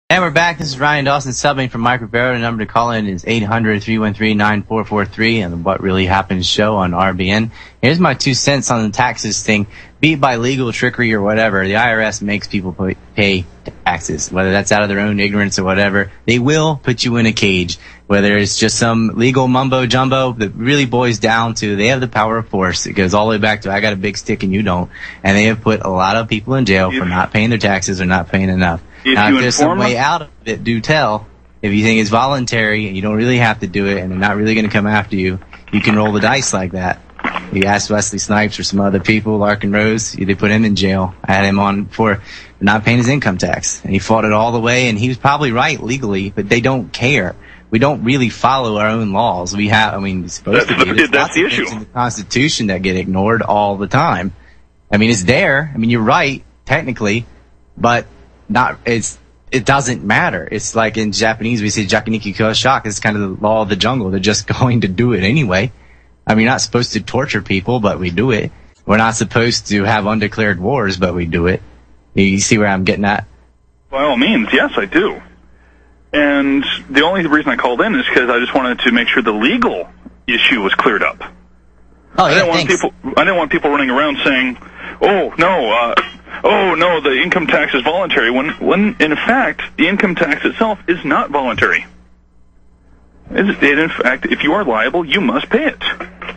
And we're back. This is Ryan Dawson subbing from Mike Ribeiro. The number to call in is 800-313-9443 on the What Really Happened show on RBN. Here's my 2 cents on the taxes thing. Be it by legal trickery or whatever, the IRS makes people pay taxes, whether that's out of their own ignorance or whatever. They will put you in a cage, whether it's just some legal mumbo jumbo that really boils down to they have the power of force. It goes all the way back to I got a big stick and you don't. And they have put a lot of people in jail for not paying their taxes or not paying enough. Now, if there's some way out of it, do tell. If you think it's voluntary and you don't really have to do it and they're not really going to come after you, you can roll the dice like that. You asked Wesley Snipes or some other people, Larkin Rose, they put him in jail. I had him on for not paying his income tax. And he fought it all the way, and he was probably right legally, but they don't care. We don't really follow our own laws. We have, I mean, it's supposed to be. There's that's the issue. In the Constitution that get ignored all the time. I mean, it's there. I mean, you're right, technically, but it doesn't matter. It's like in Japanese, we say Jakiniki Kyoshock. It's kind of the law of the jungle. They're just going to do it anyway. I mean, you're not supposed to torture people, but we do it. We're not supposed to have undeclared wars, but we do it. You see where I'm getting at? By all means, yes, I do. And the only reason I called in is because I just wanted to make sure the legal issue was cleared up. Oh, yeah, I didn't want people running around saying, "Oh no, the income tax is voluntary." When in fact, the income tax itself is not voluntary. In fact, if you are liable, you must pay it.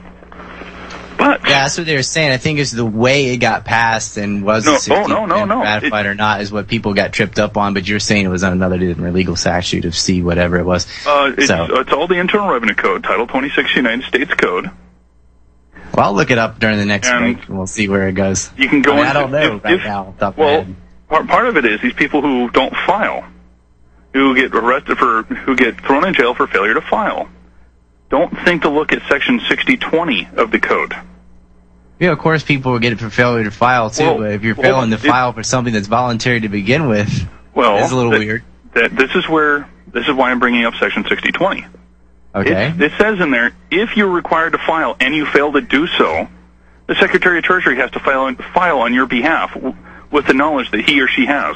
But yeah, that's what they were saying. I think it's the way it got passed and was ratified or not is what people got tripped up on. But you're saying it was on another different legal statute of C, whatever it was. It's all the Internal Revenue Code, Title 26 United States Code. Well, I'll look it up during the next break, and we'll see where it goes. You can go. I don't know right now. Part of it is these people who don't file, who get arrested who get thrown in jail for failure to file. Don't think to look at Section 6020 of the code. Yeah, of course people will get it for failure to file too. But if you're failing to file for something that's voluntary to begin with, it's a little weird. This is why I'm bringing up Section 6020. Okay. It says in there, if you're required to file and you fail to do so, the Secretary of Treasury has to file on your behalf with the knowledge that he or she has.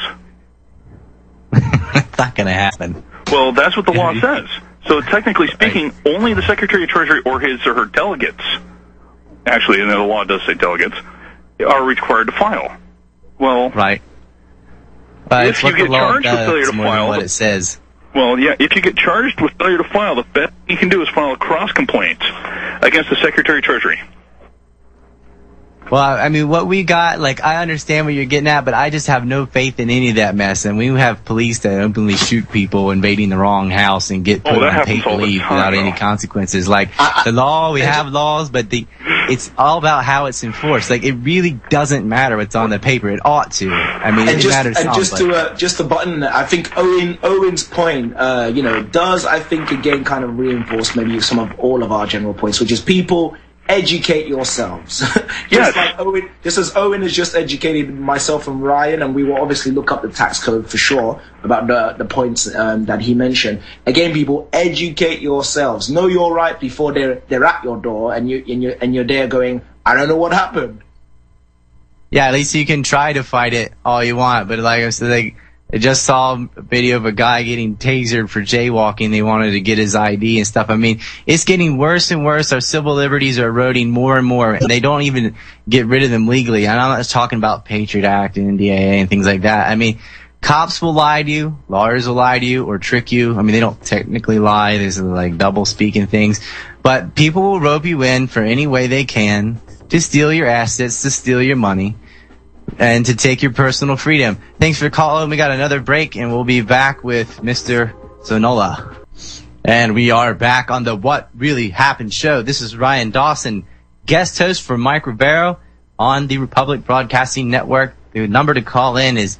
It's not going to happen. Well, that's what the law says. So technically speaking, only the Secretary of Treasury or his or her delegates, actually, and the law does say delegates, are required to file. Well, right. But if you get charged with failure to file, what it says. Well, yeah, if you get charged with failure to file, the best you can do is file a cross-complaint against the Secretary of Treasury. Well, I mean, what we got, I understand what you're getting at, but I just have no faith in any of that mess. And we have police that openly shoot people invading the wrong house and get put on paid leave without any consequences. The law, we have laws, but it's all about how it's enforced. It really doesn't matter what's on the paper. It ought to. I mean, it matters. And just to button, I think Owen's point, does, I think, again, kind of reinforce maybe some of all of our general points, which is people educate yourselves. Yes. Just as Owen has just educated myself and Ryan, and we will obviously look up the tax code for sure about the points that he mentioned. Again, people, educate yourselves. Know your right before they're at your door, and you're there going, I don't know what happened. Yeah, at least you can try to fight it all you want, but like I said, I just saw a video of a guy getting tasered for jaywalking. They wanted to get his ID and stuff. I mean, it's getting worse and worse. Our civil liberties are eroding more and more, and they don't even get rid of them legally. And I'm not just talking about Patriot Act and NDAA and things like that. I mean, cops will lie to you, lawyers will lie to you or trick you. I mean, they don't technically lie. There's double speaking things. But people will rope you in for any way they can to steal your assets, to steal your money, and to take your personal freedom. Thanks for calling. We got another break, and we'll be back with Mr. Sonola. And we are back on the What Really Happened show. This is Ryan Dawson, guest host for Mike Ribeiro on the Republic Broadcasting Network. The number to call in is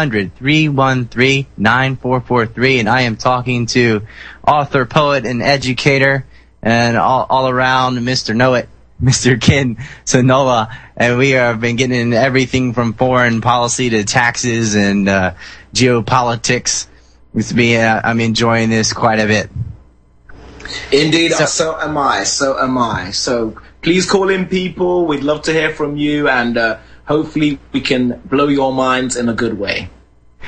800-313-9443, and I am talking to author, poet, and educator, and all around Mr. Know It, Mr. Ken Sonola, and we have been getting into everything from foreign policy to taxes and geopolitics. I'm enjoying this quite a bit. Indeed, so am I. So please call in, people. We'd love to hear from you, and hopefully we can blow your minds in a good way.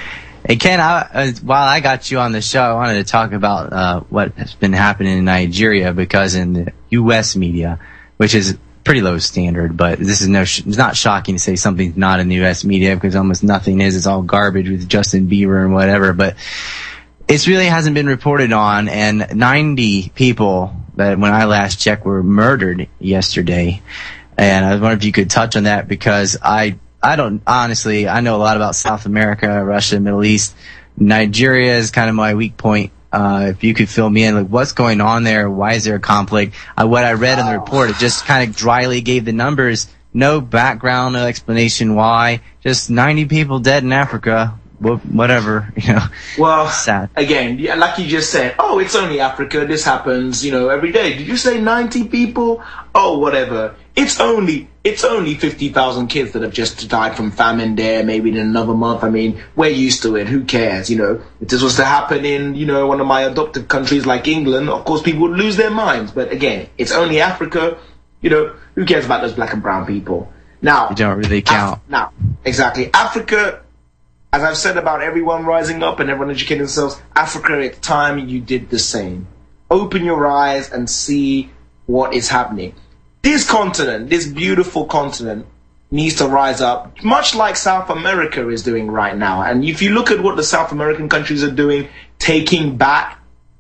Hey Ken, while I got you on the show, I wanted to talk about what has been happening in Nigeria, because in the U.S. media, which is pretty low standard, but this is it's not shocking to say something's not in the U.S. media, because almost nothing is. It's all garbage with Justin Bieber and whatever. But it really hasn't been reported on, and 90 people that when I last checked were murdered yesterday. And I was wondering if you could touch on that, because I don't, honestly, I know a lot about South America, Russia, Middle East. Nigeria is kind of my weak point. If you could fill me in, like, what's going on there? Why is there a conflict? What I read in the report, it just kind of dryly gave the numbers, no background, no explanation why. Just 90 people dead in Africa. Whatever, Well, sad. Again, like you just said, oh, it's only Africa. This happens, every day. Did you say 90 people? Oh, whatever. It's only 50,000 kids that have just died from famine there. Maybe in another month. I mean, we're used to it. Who cares? If this was to happen in, one of my adopted countries like England, of course people would lose their minds. But again, it's only Africa. Who cares about those black and brown people? Now, you don't really count. Now, exactly. Africa, as I've said about everyone rising up and everyone educating themselves, Africa at the time, you did the same. Open your eyes and see what is happening. This continent, this beautiful continent, needs to rise up, much like South America is doing right now. And if you look at what the South American countries are doing, taking back,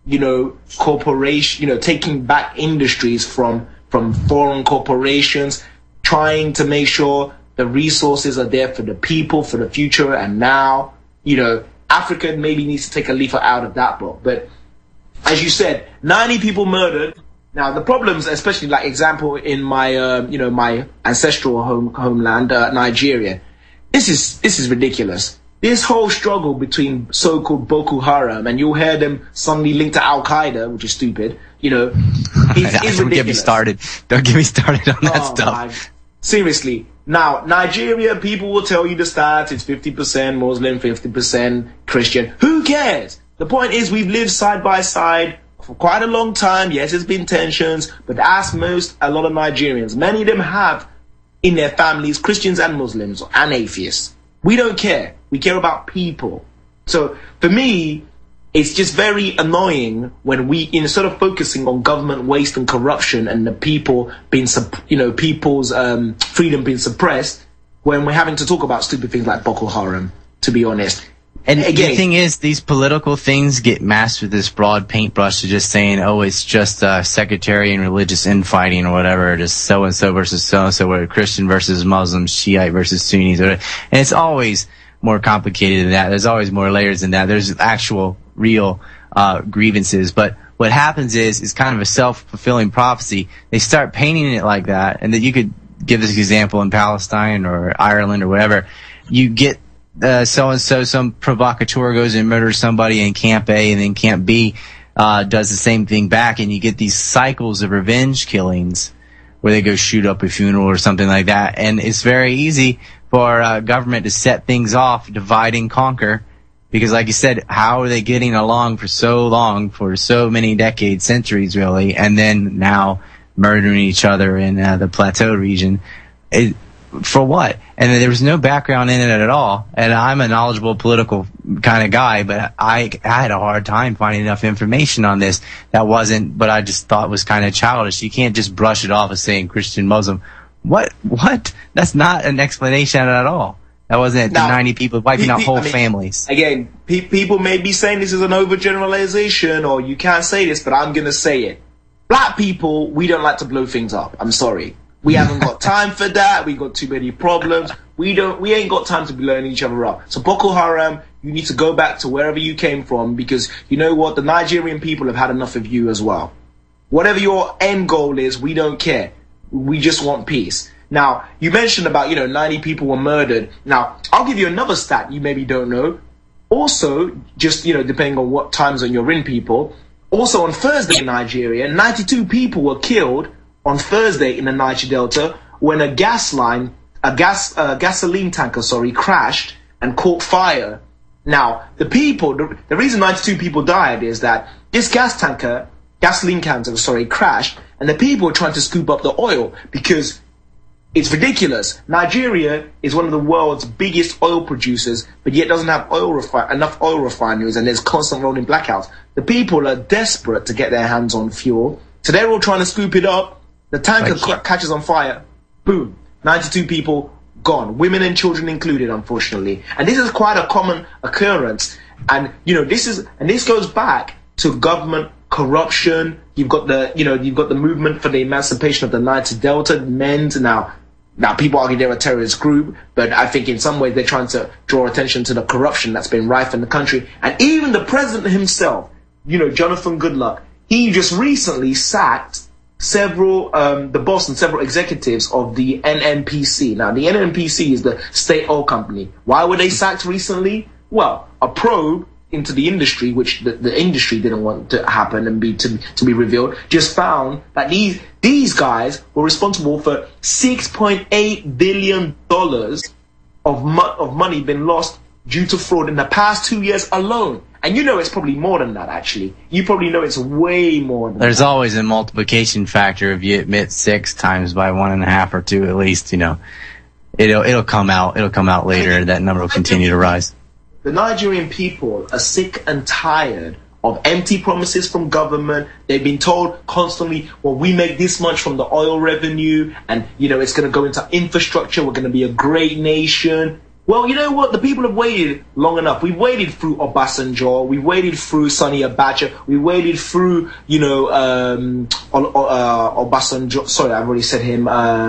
taking back industries from foreign corporations, trying to make sure the resources are there for the people, for the future, and now, Africa maybe needs to take a leaf out of that book. But as you said, 90 people murdered. Now, the problems, especially like example in my, my ancestral homeland, Nigeria, this is ridiculous. This whole struggle between so-called Boko Haram, and you'll hear them suddenly linked to Al Qaeda, which is stupid. Is Don't ridiculous. get me started. Don't get me started on that stuff. Seriously. Now, Nigeria, people will tell you the stats. It's 50% Muslim, 50% Christian. Who cares? The point is, we've lived side by side for quite a long time. Yes, there's been tensions, but ask a lot of Nigerians. Many of them have in their families Christians and Muslims and atheists. We don't care. We care about people. So for me, it's just very annoying when we, instead of focusing on government waste and corruption and the people being, people's freedom being suppressed, when we're having to talk about stupid things like Boko Haram, to be honest. And again, the thing is, these political things get masked with this broad paintbrush of just saying, oh, it's just sectarian religious infighting or whatever, just so-and-so versus so-and-so, or Christian versus Muslims, Shiite versus Sunnis. And it's always more complicated than that. There's always more layers than that. There's actual real grievances. But what happens is kind of a self-fulfilling prophecy. They start painting it like that, and that you could give this example in Palestine or Ireland or whatever. You get so-and-so, some provocateur goes and murders somebody in Camp A, and then Camp B does the same thing back, and you get these cycles of revenge killings where they go shoot up a funeral or something like that. And it's very easy for government to set things off, divide and conquer, because like you said, how are they getting along for so long, for so many decades, centuries really, and then now murdering each other in the plateau region? For what? And there was no background in it at all. And I'm a knowledgeable political kind of guy, but I had a hard time finding enough information on this that wasn't, but I just thought was kind of childish. You can't just brush it off as saying Christian, Muslim. What? That's not an explanation at all. That wasn't the 90 people wiping out whole families. Again, people may be saying this is an overgeneralization, or you can't say this, but I'm going to say it. Black people, we don't like to blow things up. I'm sorry. We haven't got time for that. We got too many problems. We ain't got time to be blowing each other up. So Boko Haram, you need to go back to wherever you came from, because you know what? The Nigerian people have had enough of you as well. Whatever your end goal is, we don't care. We just want peace. Now, you mentioned about, 90 people were murdered. Now, I'll give you another stat you maybe don't know. Also, just, depending on what time zone you're in, people. Also on Thursday in Nigeria, 92 people were killed on Thursday in the Niger Delta when a gasoline tanker, crashed and caught fire. Now, the reason 92 people died is that this gasoline tanker, crashed, and the people were trying to scoop up the oil because It's ridiculous. Nigeria is one of the world's biggest oil producers, but yet doesn't have enough oil refineries, and there's constant rolling blackouts. The people are desperate to get their hands on fuel, so they're all trying to scoop it up. The tanker catches on fire. Boom. 92 people gone. Women and children included, unfortunately. And this is quite a common occurrence. And, this goes back to government corruption. You've got the movement for the emancipation of the Niger Delta men. Now, people argue they're a terrorist group, but I think in some ways they're trying to draw attention to the corruption that's been rife in the country. And even the president himself, Jonathan Goodluck, he just recently sacked several executives of the NNPC. Now, the NNPC is the state oil company. Why were they sacked recently? Well, a probe into the industry, which the industry didn't want to happen and to be revealed, just found that these guys were responsible for $6.8 billion of money being lost due to fraud in the past 2 years alone. And it's probably more than that, actually. You probably know it's way more than There's that. always a multiplication factor if you admit 6 times by 1.5 or 2 at least, It'll come out later. That number will continue to rise. The Nigerian people are sick and tired of empty promises from government. They've been told constantly, well, we make this much from the oil revenue, and, it's going to go into infrastructure. We're going to be a great nation. Well, you know what? The people have waited long enough. We've waited through Obasanjo. We waited through Sani Abacha. We waited through, Obasanjo. Sorry, I've already said him.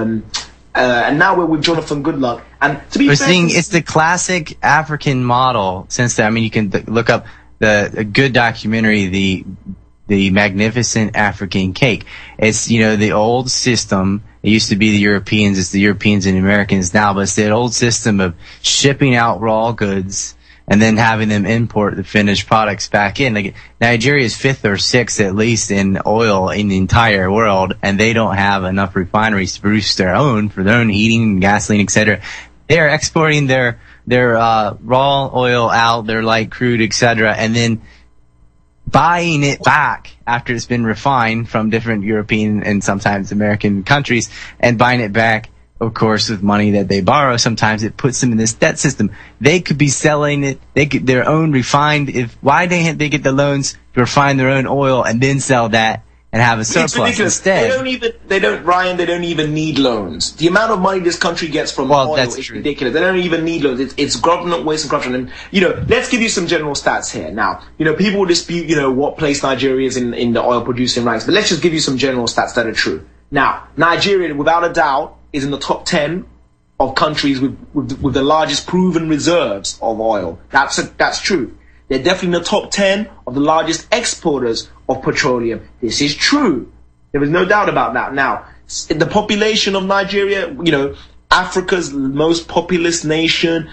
And now we're with Jonathan Goodluck. And to be fair, it's the classic African model. Since then, you can look up a good documentary, the Magnificent African Cake. It's the old system. It used to be the Europeans. It's the Europeans and Americans now, but it's the old system of shipping out raw goods and then having them import the finished products back in. Like, Nigeria is 5th or 6th at least in oil in the entire world, and they don't have enough refineries to produce their own for their own heating, gasoline, etc. They are exporting their raw oil out, their light crude, etc., and then buying it back after it's been refined from different European and sometimes American countries, and buying it back, of course, with money that they borrow. Sometimes it puts them in this debt system. They could be selling it. They could their own refined. Why didn't they get the loans to refine their own oil and then sell that and have a surplus instead? They don't even need loans. The amount of money this country gets from oil is ridiculous. They don't even need loans. It's government waste and corruption. And, let's give you some general stats here. Now, people will dispute, what place Nigeria is in the oil producing ranks, but let's just give you some general stats that are true. Now, Nigeria, without a doubt, is in the top 10 of countries with the largest proven reserves of oil. That's true. They're definitely in the top 10 of the largest exporters of petroleum. This is true. There is no doubt about that. Now, the population of Nigeria, Africa's most populous nation,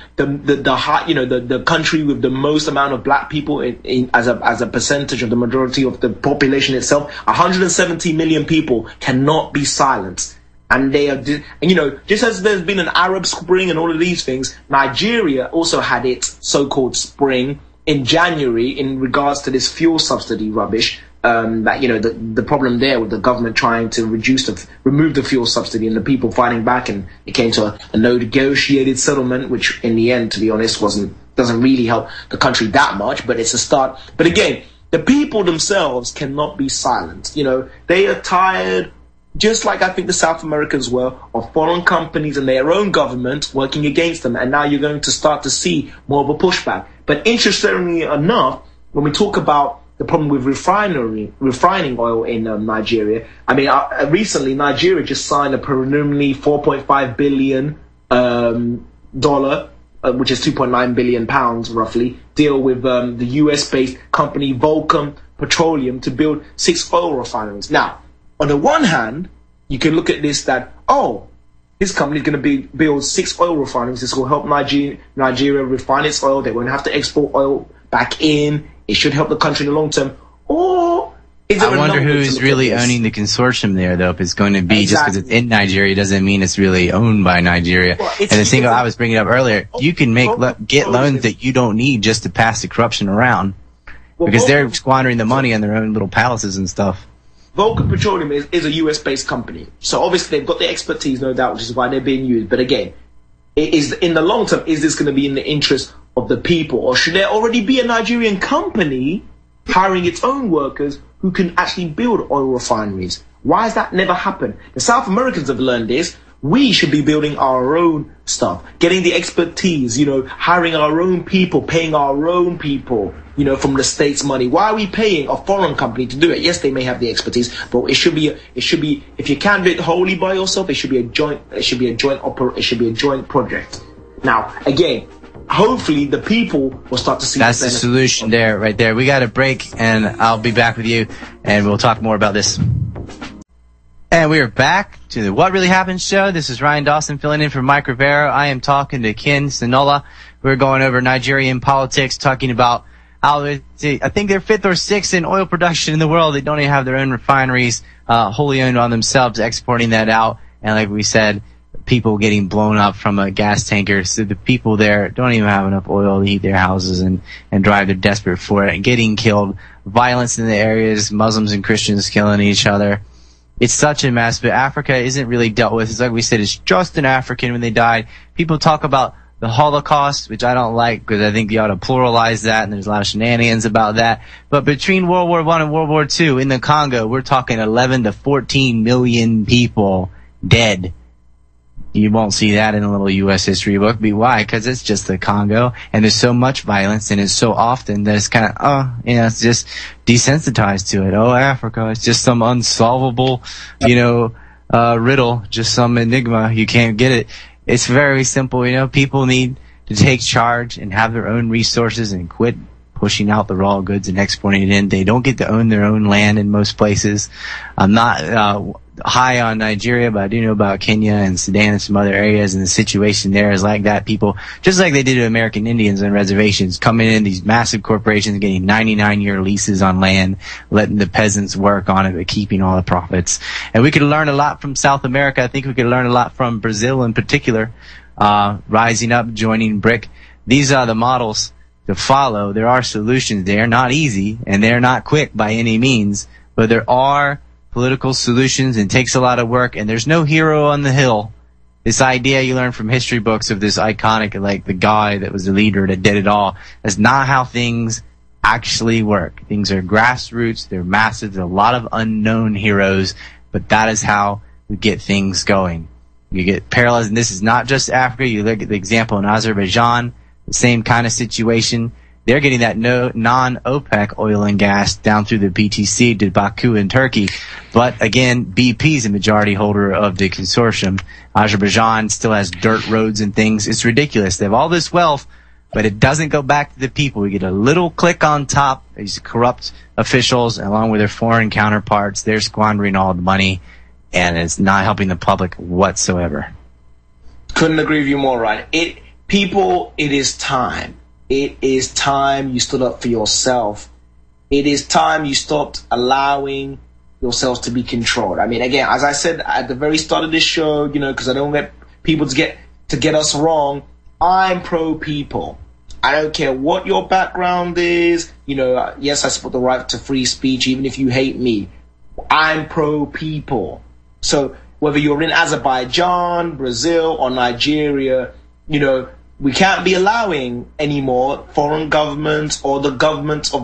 the country with the most amount of black people as a percentage of the majority of the population itself, 170 million people cannot be silenced. And they are, just as there's been an Arab Spring and all of these things, Nigeria also had its so-called spring in January in regards to this fuel subsidy rubbish. The problem there with the government trying to remove the fuel subsidy and the people fighting back, and it came to a no negotiated settlement, which in the end, to be honest, doesn't really help the country that much, but it's a start. But again, the people themselves cannot be silenced. They are tired, just like I think the South Americans were, of foreign companies and their own government working against them. And now you're going to start to see more of a pushback. But interestingly enough, when we talk about the problem with refining oil in Nigeria, recently Nigeria just signed a preliminary $4.5 billion which is 2.9 billion pounds roughly, deal with the US-based company Vulcan Petroleum to build 6 oil refineries. Now, on the one hand, you can look at this that, this company is going to build 6 oil refineries. This will help Nigeria refine its oil. They won't have to export oil back in. It should help the country in the long term. Or I wonder who's really owning the consortium there, though. If it's going to be just because it's in Nigeria doesn't mean it's really owned by Nigeria. Well, and the thing I was bringing up earlier, you can get loans that you don't need just to pass the corruption around, because they're squandering the money on their own little palaces and stuff. Vulcan Petroleum is a US-based company. So obviously they've got the expertise, no doubt, which is why they're being used. But again, it is in the long term, is this going to be in the interest of the people? Or should there already be a Nigerian company hiring its own workers who can actually build oil refineries? Why has that never happened? The South Americans have learned this. We should be building our own stuff, getting the expertise, hiring our own people, paying our own people, from the state's money. Why are we paying a foreign company to do it? Yes, they may have the expertise, but it should be, if you can't do it wholly by yourself, it should be a joint project. Now, again, hopefully the people will start to see that's the solution there, right there. We got a break, and I'll be back with you, and we'll talk more about this. And we are back to the What Really Happened show. This is Ryan Dawson filling in for Mike Rivera. I am talking to Ken Sinola. We're going over Nigerian politics, talking about how I think they're 5th or 6th in oil production in the world. They don't even have their own refineries, wholly owned on themselves, exporting that out. And like we said, people getting blown up from a gas tanker. So the people there don't even have enough oil to heat their houses and drive. They're desperate for it and getting killed. Violence in the areas, Muslims and Christians killing each other. It's such a mess, but Africa isn't really dealt with. It's like we said, it's just an African when they died. People talk about the Holocaust, which I don't like because I think you ought to pluralize that, and there's a lot of shenanigans about that. But between World War I and World War II in the Congo, we're talking 11 to 14 million people dead. You won't see that in a little U.S. history book. Why? Because it's just the Congo, and there's so much violence, and it's so often that it's kind of, it's just desensitized to it. Oh, Africa, it's just some unsolvable, riddle, just some enigma. You can't get it. It's very simple. People need to take charge and have their own resources and quit pushing out the raw goods and exporting it in. They don't get to own their own land in most places. I'm not high on Nigeria, but I do know about Kenya and Sudan and some other areas, and the situation there is like that. People, just like they did to American Indians on reservations, coming in, these massive corporations getting 99-year leases on land, letting the peasants work on it, but keeping all the profits. And we could learn a lot from South America. I think we could learn a lot from Brazil in particular, rising up, joining BRIC. These are the models to follow. There are solutions. They are not easy, and they're not quick by any means, but there are political solutions, and takes a lot of work, and there's no hero on the hill. This idea you learn from history books of this iconic, like the guy that was the leader that did it all, that's not how things actually work. Things are grassroots, they're massive, there's a lot of unknown heroes, but that is how we get things going. You get parallels, and this is not just Africa. You look at the example in Azerbaijan, the same kind of situation. They're getting that non-OPEC oil and gas down through the PTC to Baku in Turkey. But again, BP is a majority holder of the consortium. Azerbaijan still has dirt roads and things. It's ridiculous. They have all this wealth, but it doesn't go back to the people. We get a little click on top. These corrupt officials, along with their foreign counterparts, they're squandering all the money, and it's not helping the public whatsoever. Couldn't agree with you more, Ryan. It is time. It is time you stood up for yourself. It is time you stopped allowing yourselves to be controlled. I mean, again, as I said at the very start of this show, because I don't want people to get us wrong, I'm pro-people. I don't care what your background is. Yes, I support the right to free speech, even if you hate me. I'm pro-people. So whether you're in Azerbaijan, Brazil, or Nigeria, we can't be allowing anymore foreign governments or the governments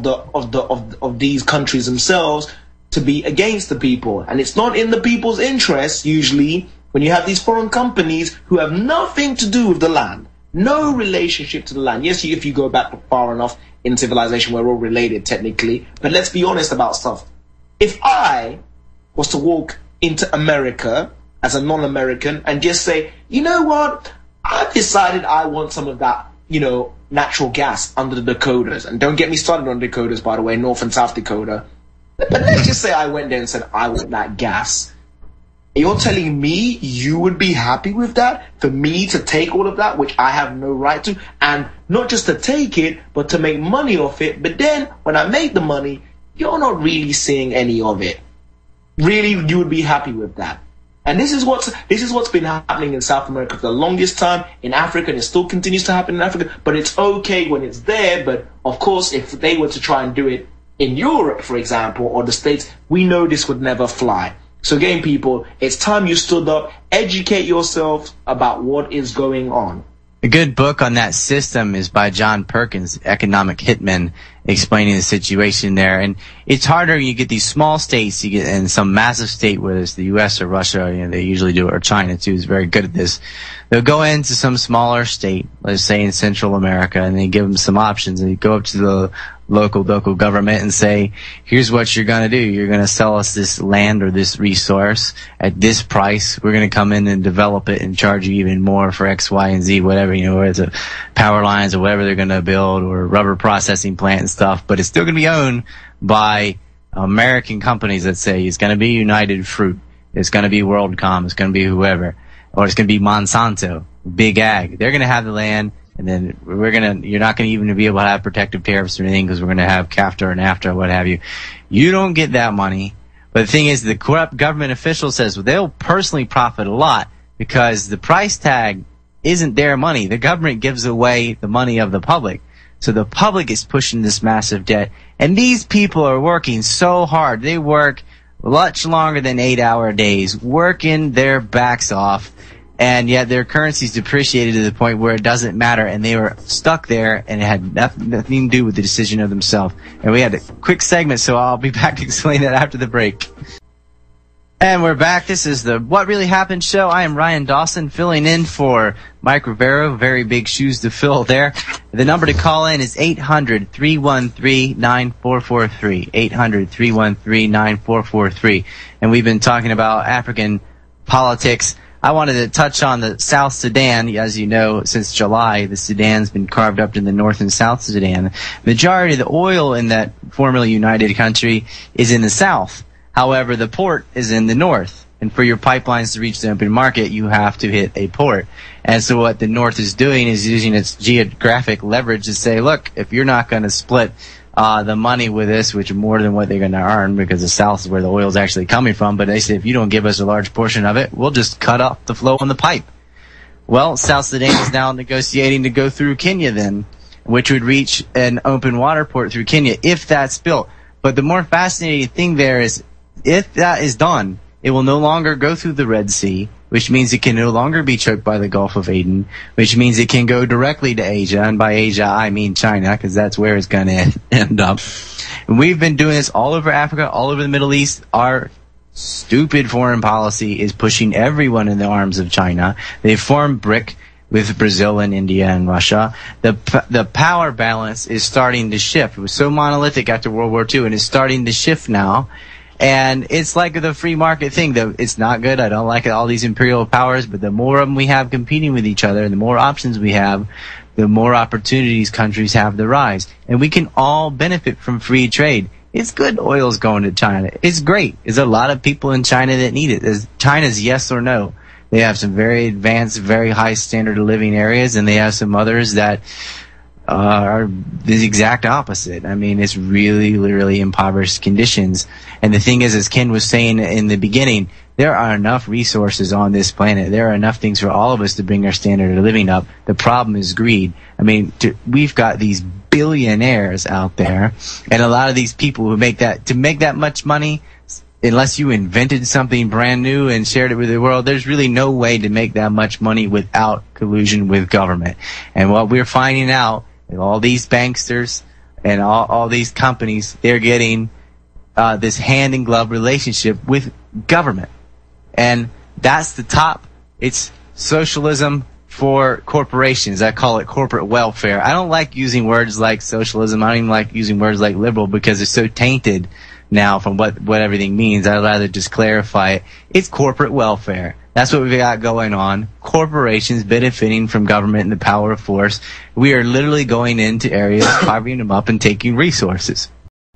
of these countries themselves to be against the people. And it's not in the people's interest, usually, when you have these foreign companies who have nothing to do with the land, no relationship to the land. Yes, if you go back far enough in civilization, we're all related technically, but let's be honest about stuff. If I was to walk into America as a non-American and just say, you know what, I've decided I want some of that, natural gas under the Dakotas. And don't get me started on Dakotas, by the way, North and South Dakota. But let's just say I went there and said, I want that gas. You're telling me you would be happy with that? For me to take all of that, which I have no right to, and not just to take it, but to make money off it. But then, when I make the money, you're not really seeing any of it. Really, you would be happy with that. And this is what's been happening in South America for the longest time, in Africa, and it still continues to happen in Africa. But it's okay when it's there. But of course, if they were to try and do it in Europe, for example, or the States, we know this would never fly. So again, people, it's time you stood up, educate yourself about what is going on. A good book on that system is by John Perkins, Economic Hitman, explaining the situation there. And it's harder when you get these small states, you get in some massive state, whether it's the U.S. or Russia, they usually do it, or China too is very good at this. They'll go into some smaller state, let's say in Central America, and they give them some options, and they go up to the local government and say, here's what you're going to do. You're going to sell us this land or this resource at this price. We're going to come in and develop it and charge you even more for X, Y, and Z, whatever, whether it's a power lines or whatever they're going to build, or a rubber processing plant and stuff. But it's still going to be owned by American companies that say it's going to be United Fruit. It's going to be WorldCom. It's going to be whoever. Or it's going to be Monsanto, Big Ag. They're going to have the land. And then you're not going to even be able to have protective tariffs or anything, because we're going to have CAFTA and NAFTA or what have you. You don't get that money. But the thing is, the corrupt government official says, well, they'll personally profit a lot because the price tag isn't their money. The government gives away the money of the public. So the public is pushing this massive debt. And these people are working so hard. They work much longer than 8-hour days, working their backs off. And yet their currency's depreciated to the point where it doesn't matter, and they were stuck there, and it had nothing to do with the decision of themselves. And we had a quick segment, so I'll be back to explain that after the break. And we're back. This is the What Really Happened show. I am Ryan Dawson, filling in for Mike Rivero. Very big shoes to fill there. The number to call in is 800-313-9443. 800-313-9443. And we've been talking about African politics. I wanted to touch on the South Sudan. As you know, since July, the Sudan's been carved up in the North and South Sudan. Majority of the oil in that formerly united country is in the south. However, the port is in the north. And for your pipelines to reach the open market, you have to hit a port. And so what the north is doing is using its geographic leverage to say, look, if you're not going to split the money with us, which is more than what they're going to earn, because the south is where the oil is actually coming from. But they say, if you don't give us a large portion of it, we'll just cut off the flow on the pipe. Well, South Sudan is now negotiating to go through Kenya then, which would reach an open water port through Kenya if that's built. But the more fascinating thing there is, if that is done, it will no longer go through the Red Sea, which means it can no longer be choked by the Gulf of Aden, which means it can go directly to Asia. And by Asia, I mean China, because that's where it's going to end up. And we've been doing this all over Africa, all over the Middle East. Our stupid foreign policy is pushing everyone in the arms of China. They've formed BRIC with Brazil and India and Russia. The power balance is starting to shift. It was so monolithic after World War II, and it's starting to shift now. And it's like the free market thing, though. It's not good. I don't like it, all these imperial powers, but the more of them we have competing with each other, and the more options we have, the more opportunities countries have to rise. And we can all benefit from free trade. It's good oil's going to China. It's great. There's a lot of people in China that need it. China's yes or no. They have some very advanced, very high standard of living areas, and they have some others that are the exact opposite. I mean, it's really, really impoverished conditions. And the thing is, as Ken was saying in the beginning, there are enough resources on this planet. There are enough things for all of us to bring our standard of living up. The problem is greed. I mean, we've got these billionaires out there, and a lot of these people who make that much money, unless you invented something brand new and shared it with the world, there's really no way to make that much money without collusion with government. And what we're finding out, all these banksters and all these companies, they're getting this hand-in-glove relationship with government. And that's the top. It's socialism for corporations. I call it corporate welfare. I don't like using words like socialism. I don't even like using words like liberal, because it's so tainted now from what everything means. I'd rather just clarify it. It's corporate welfare. That's what we've got going on. Corporations benefiting from government and the power of force. We are literally going into areas, carving them up and taking resources.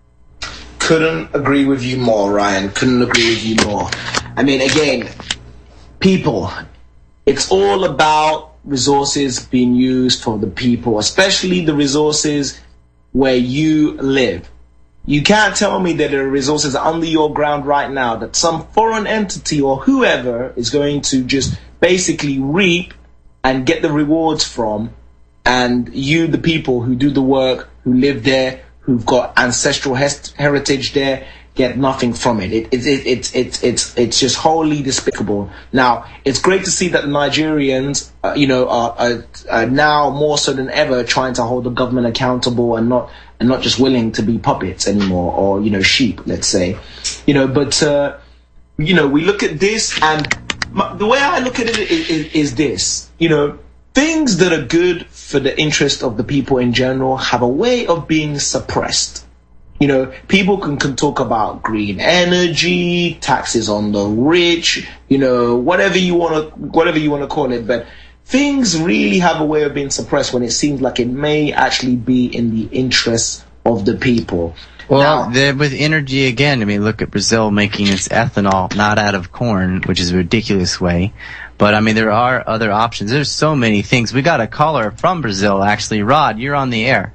Couldn't agree with you more, Ryan. Couldn't agree with you more. I mean, again, people, it's all about resources being used for the people, especially the resources where you live. You can't tell me that there are resources under your ground right now that some foreign entity or whoever is going to just basically reap and get the rewards from, and you, the people who do the work, who live there, who've got ancestral heritage there get nothing from it. It's just wholly despicable. Now, it's great to see that the Nigerians, are now more so than ever trying to hold the government accountable and not just willing to be puppets anymore, or sheep, let's say. But we look at this, and the way I look at it is this. Things that are good for the interest of the people in general have a way of being suppressed. People can talk about green energy, taxes on the rich, whatever you want to call it, but things really have a way of being suppressed when it seems like it may actually be in the interests of the people. Well, with energy again, look at Brazil making its ethanol not out of corn, which is a ridiculous way. But there are other options. There's so many things. We got a caller from Brazil, actually. Rod, you're on the air.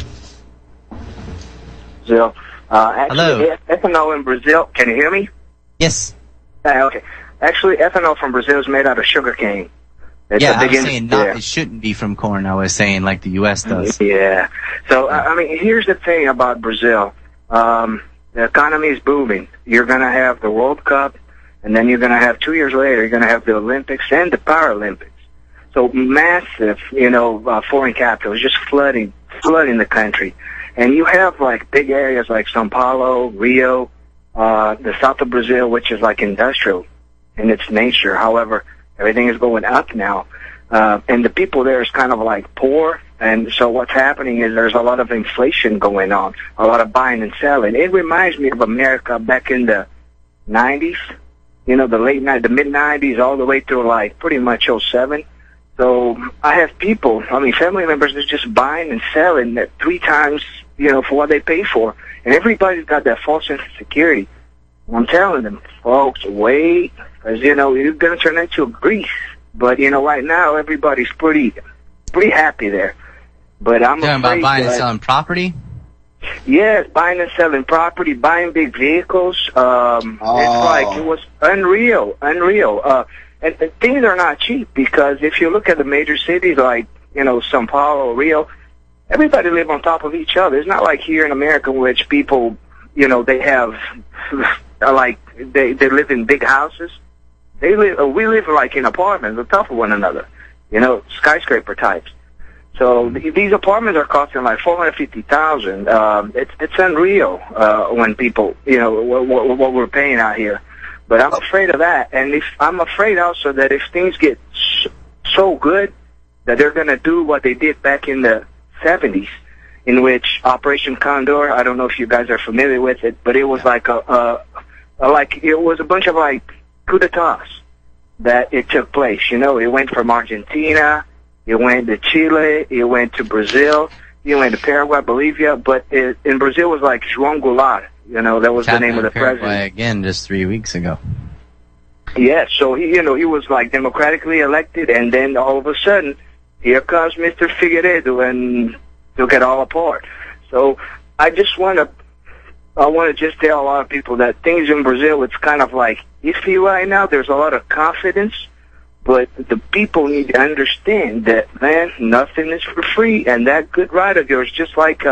Brazil. Hello. Ethanol in Brazil. Can you hear me? Yes. Okay. Actually, ethanol from Brazil is made out of sugarcane. I was saying it shouldn't be from corn. I was saying like the U.S. does. Yeah. So, here's the thing about Brazil. The economy is booming. You're going to have the World Cup, and then you're going to have 2 years later, you're going to have the Olympics and the Paralympics. So massive, foreign capital is just flooding the country. And you have like big areas like São Paulo, Rio, the south of Brazil, which is like industrial in its nature. However, everything is going up now. And the people there is kind of like poor. And so what's happening is there's a lot of inflation going on, a lot of buying and selling. It reminds me of America back in the 90s, the mid-90s all the way through like pretty much 07. So I have people, family members, they're just buying and selling at 3 times, for what they pay for. And everybody's got that false sense of security. I'm telling them, folks, wait, because, you're going to turn into Greece. But, right now, everybody's pretty happy there. But I'm afraid about buying and selling property? Yes, buying and selling property, buying big vehicles. It's like, it was unreal. And things are not cheap, because if you look at the major cities like, São Paulo, Rio, everybody live on top of each other. It's not like here in America, which people, they have, they live in big houses. We live like in apartments on top of one another, skyscraper types. So these apartments are costing like $450,000. It's unreal when people, what we're paying out here. But I'm afraid of that, and I'm afraid also that if things get so good that they're going to do what they did back in the 70s, in which Operation Condor. I don't know if you guys are familiar with it, but it was like it was a bunch of like coup d'etats that it took place. It went from Argentina, it went to Chile, it went to Brazil, it went to Paraguay, Bolivia, but in Brazil it was like João Goulart. That was the name of the president. Again, just 3 weeks ago. Yeah, so he was like democratically elected, and then all of a sudden, here comes Mr. Figueiredo and took it all apart. So I want to just tell a lot of people that things in Brazil, it's kind of like iffy right now. There's a lot of confidence, but the people need to understand that, man, nothing is for free, and that good ride of yours, just like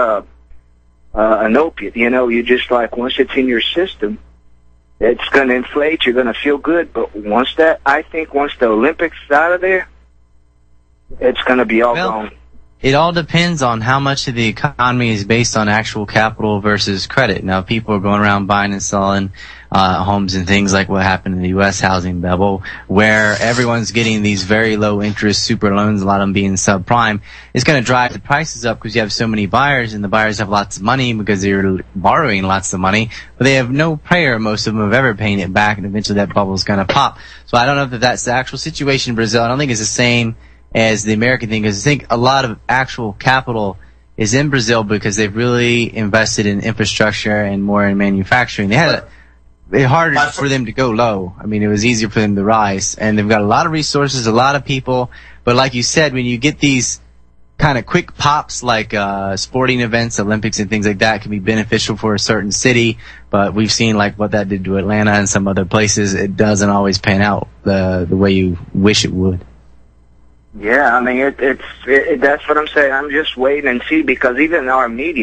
an opiate, you just like, once it's in your system, it's going to inflate, you're going to feel good, but once the Olympics is out of there, it's going to be all gone. It all depends on how much of the economy is based on actual capital versus credit. Now, people are going around buying and selling homes and things like what happened in the U.S. housing bubble, where everyone's getting these very low interest super loans, a lot of them being subprime. It's going to drive the prices up because you have so many buyers, and the buyers have lots of money because they're borrowing lots of money, but they have no prayer, most of them, of ever paying it back, and eventually that bubble is going to pop. So I don't know if that's the actual situation in Brazil. I don't think it's the same as the American thing, because I think a lot of actual capital is in Brazil because they've really invested in infrastructure and more in manufacturing. They had it harder for them to go low. It was easier for them to rise, and they've got a lot of resources, a lot of people. But like you said, when you get these kind of quick pops like sporting events, Olympics and things like that, can be beneficial for a certain city. But we've seen like what that did to Atlanta and some other places. It doesn't always pan out the way you wish it would. Yeah, that's what I'm saying. I'm just waiting and see, because even our media,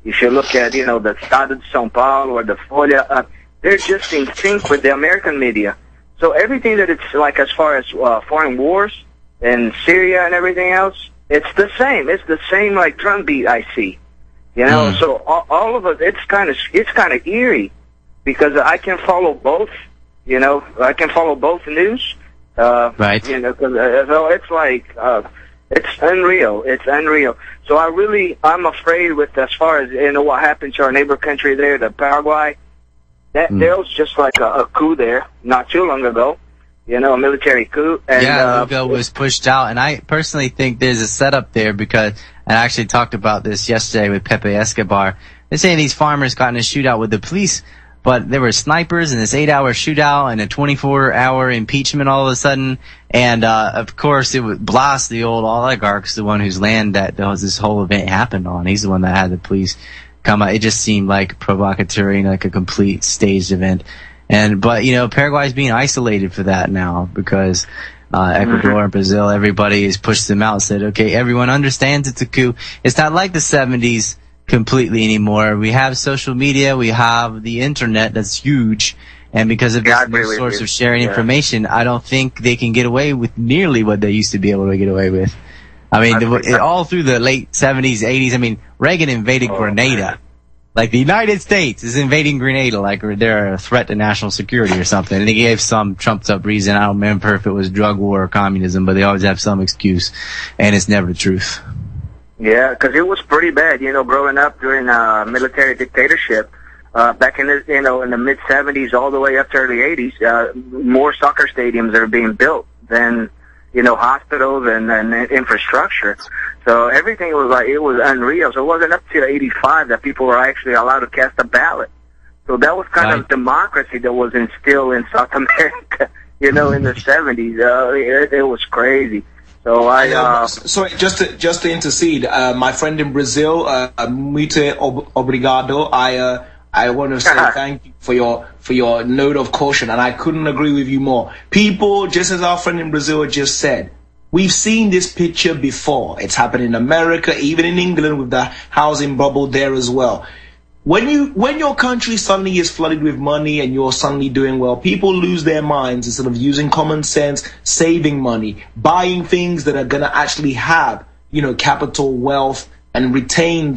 If you look at, you know, the Estado de São Paulo or the Folha, they're just in sync with the American media. So everything that it's like as far as foreign wars and Syria and everything else, it's the same. It's the same like drumbeat I see. You know, so all of us, it's kind of eerie because I can follow both. You know, I can follow both news. Right. You know, so it's like it's unreal. It's unreal. So I'm afraid with as far as, you know, what happened to our neighbor country there, the Paraguay. That there was just like a coup there not too long ago. You know, a military coup. And, Lugo was pushed out, and I personally think there's a setup there because I actually talked about this yesterday with Pepe Escobar. They're saying these farmers got in a shootout with the police, but there were snipers in this 8-hour shootout and a 24-hour impeachment all of a sudden. And, of course, it would blast the old oligarchs, the one whose land that this whole event happened on. He's the one that had the police come out. It just seemed like provocatory, like a complete staged event. But, you know, Paraguay's being isolated for that now because Ecuador and Brazil, everybody has pushed them out and said, okay, everyone understands it's a coup. It's not like the 70s completely anymore. We have social media, we have the internet that's huge, and because of this new source of sharing information, I don't think they can get away with nearly what they used to be able to get away with. I mean, all through the late 70s, 80s, I mean, Reagan invaded Grenada. Man. Like, the United States is invading Grenada like they're a threat to national security or something. And they gave some trumped-up reason. I don't remember if it was drug war or communism, but they always have some excuse, and it's never the truth. Yeah, because it was pretty bad, you know, growing up during military dictatorship. Back in the, you know, in the mid-'70s all the way up to early '80s, more soccer stadiums are being built than, you know, hospitals and infrastructure. So everything was like, it was unreal. So it wasn't up to '85 that people were actually allowed to cast a ballot. So that was kind of democracy that was instilled in South America, you know, in the '70s. It was crazy. So sorry, just to intercede, my friend in Brazil, muito obrigado. I want to say thank you for your note of caution, and I couldn't agree with you more. People, just as our friend in Brazil just said, we've seen this picture before. It's happened in America, even in England with the housing bubble there as well. When your country suddenly is flooded with money and you're suddenly doing well, people lose their minds instead of using common sense, saving money, buying things that are going to actually have, you know, capital wealth and retain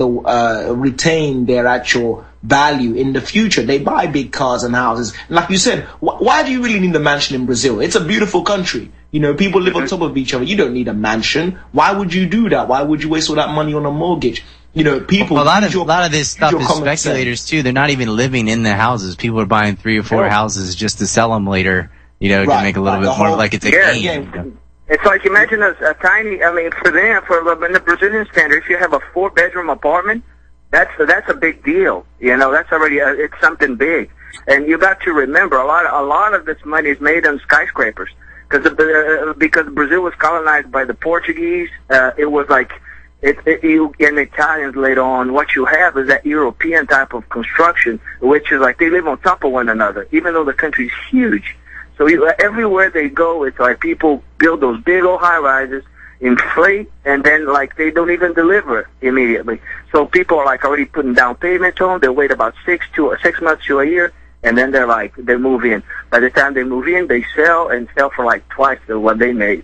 their actual value in the future. They buy big cars and houses. And like you said, why do you really need a mansion in Brazil? It's a beautiful country. You know, people live on top of each other. You don't need a mansion. Why would you do that? Why would you waste all that money on a mortgage? You know, people. Well, a lot of this stuff is speculators too. They're not even living in the houses. People are buying 3 or 4 houses just to sell them later. You know, to make a little bit more like it's a game. You know? It's like, imagine a tiny. I mean, for them, in the Brazilian standard, if you have a 4-bedroom apartment, that's a big deal. You know, that's already it's something big. And you got to remember, a lot of this money is made on skyscrapers because Brazil was colonized by the Portuguese. It was like. You and Italians later on, what you have is that European type of construction, which is like they live on top of one another, even though the country's huge. So everywhere they go, it's like people build those big old high-rises, inflate, and then like they don't even deliver immediately. So people are like already putting down payment on. They wait about 6 months to a year, and then they move in. By the time they move in, they sell for like twice what they made.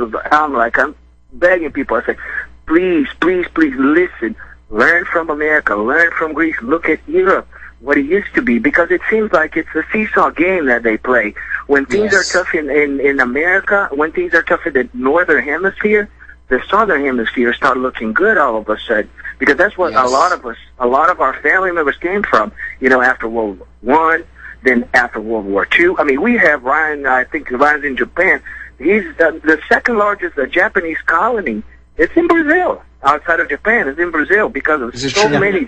I'm begging people. I say, please, please, please listen. Learn from America. Learn from Greece. Look at Europe, what it used to be, because it seems like it's a seesaw game that they play. When things are tough in America, when things are tough in the northern hemisphere, the southern hemisphere start looking good all of a sudden, because that's what a lot of our family members came from. You know, after World War I, then after World War II. I mean, we have Ryan. I think Ryan's in Japan. He's the second largest Japanese colony. It's in Brazil, outside of Japan. It's in Brazil because of so many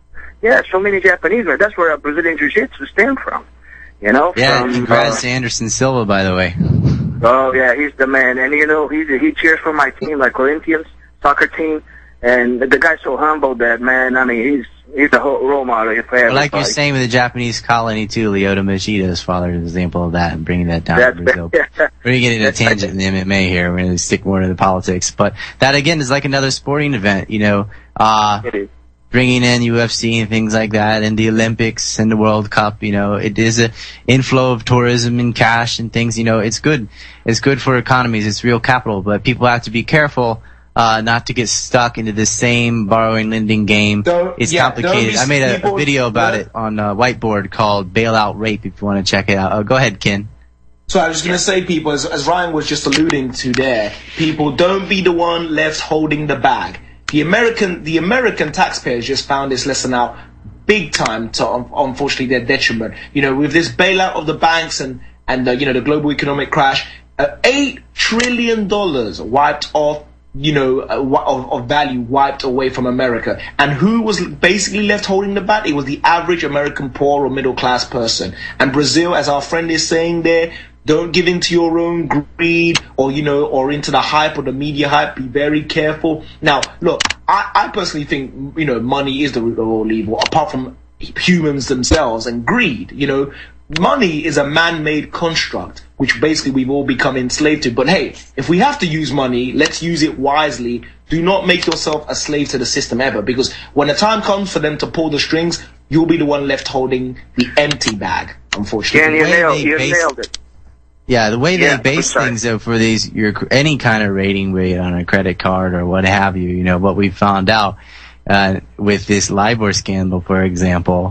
Japanese. That's where Brazilian Jiu-Jitsu stemmed from. You know. Yeah, congrats to Anderson Silva, by the way. Oh yeah, he's the man, and you know he cheers for my team, like Corinthians soccer team, and the guy's so humble that man. I mean, he's a whole role model for everybody. Like you're saying with the Japanese colony too, Lyoto Machida's father is an example of that, and bringing that down to Brazil. We're going to get into a tangent in the MMA here. We're going to stick more to the politics, but that again is like another sporting event. You know, it is. bringing in UFC and things like that, and the Olympics and the World Cup. It is an inflow of tourism and cash and things. It's good. It's good for economies. It's real capital, but people have to be careful not to get stuck into the same borrowing lending game. It's complicated. I made a video about it on Whiteboard called Bailout Rape if you want to check it out. Go ahead, Ken. So I was just going to say, people, as Ryan was just alluding to there, people, don't be the one left holding the bag. The American taxpayers just found this lesson out big time to, unfortunately, their detriment. With this bailout of the banks and the global economic crash, $8 trillion wiped off, of value wiped away from America. And who was basically left holding the bag? It was the average American poor or middle class person. And Brazil, as our friend is saying there, don't give in to your own greed or into the hype or the media hype. Be very careful. Now, look, I personally think, money is the root of all evil, apart from humans themselves and greed. Money is a man-made construct, which basically we've all become enslaved to. But hey, if we have to use money, let's use it wisely. Do not make yourself a slave to the system ever, because when the time comes for them to pull the strings, you'll be the one left holding the empty bag, unfortunately. Yeah, you nailed it. Yeah, the way they base things for any kind of rating rate on a credit card or what have you, what we found out with this LIBOR scandal, for example,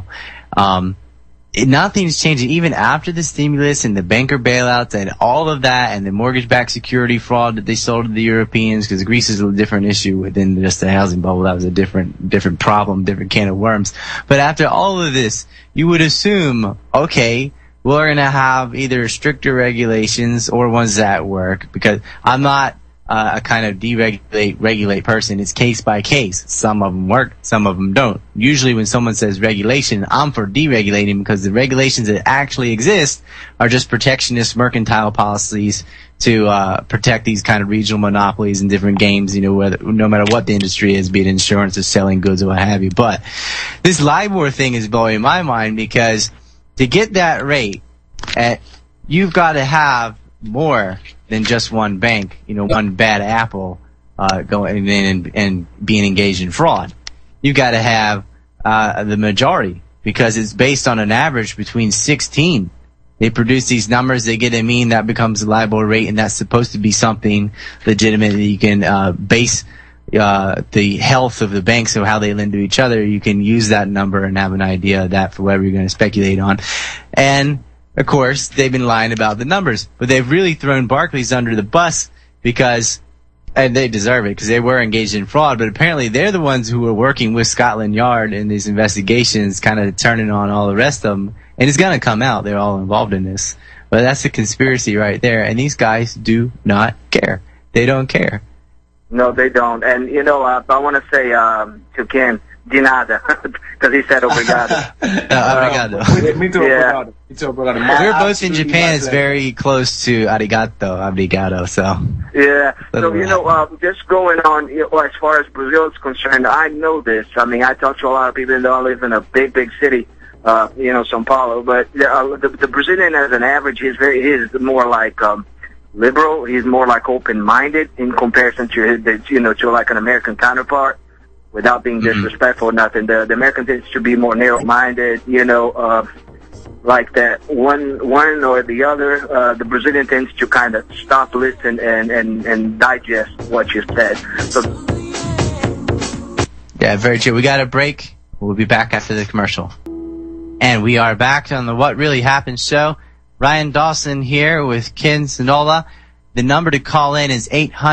nothing's changing. Even after the stimulus and the banker bailouts and all of that and the mortgage-backed security fraud that they sold to the Europeans, because Greece is a different issue within just the housing bubble. That was a different problem, different can of worms. But after all of this, you would assume, okay, we're going to have either stricter regulations or ones that work, because I'm not a kind of regulate person. It's case by case. Some of them work, some of them don't. Usually when someone says regulation, I'm for deregulating, because the regulations that actually exist are just protectionist mercantile policies to protect these kind of regional monopolies in different games, no matter what the industry is, be it insurance or selling goods or what have you. But this LIBOR thing is blowing my mind, because to get that rate, you've got to have more than just one bank, one bad apple going in and being engaged in fraud. You've got to have the majority, because it's based on an average between 16. They produce these numbers, they get a mean, that becomes the LIBOR rate, and that's supposed to be something legitimate that you can base the health of the banks, so how they lend to each other. You can use that number and have an idea of that for whatever you're going to speculate on. And of course, they've been lying about the numbers, but they've really thrown Barclays under the bus, and they deserve it, because they were engaged in fraud, but apparently they're the ones who were working with Scotland Yard in these investigations, kind of turning on all the rest of them, and it's going to come out. They're all involved in this. But that's a conspiracy right there, and these guys do not care. They don't care. No, they don't. And, I want to say to Ken, de nada, because he said obrigado. Obrigado. Me too, obrigado. Me too, obrigado. We're both in Japan. It's very close to obrigado, so. Yeah. So, just going on, as far as Brazil is concerned, I know this. I mean, I talk to a lot of people, though I live in a big city, São Paulo, but the Brazilian, as an average, he's more like liberal. He's more like open-minded in comparison to like an American counterpart. Without being disrespectful or nothing, the American tends to be more narrow-minded, like that one or the other. The Brazilian tends to kind of stop, listen, and digest what you said. So, yeah, very true. We got a break. We'll be back after the commercial. And we are back on the What Really Happened show. Ryan Dawson here with Ken Sinola. The number to call in is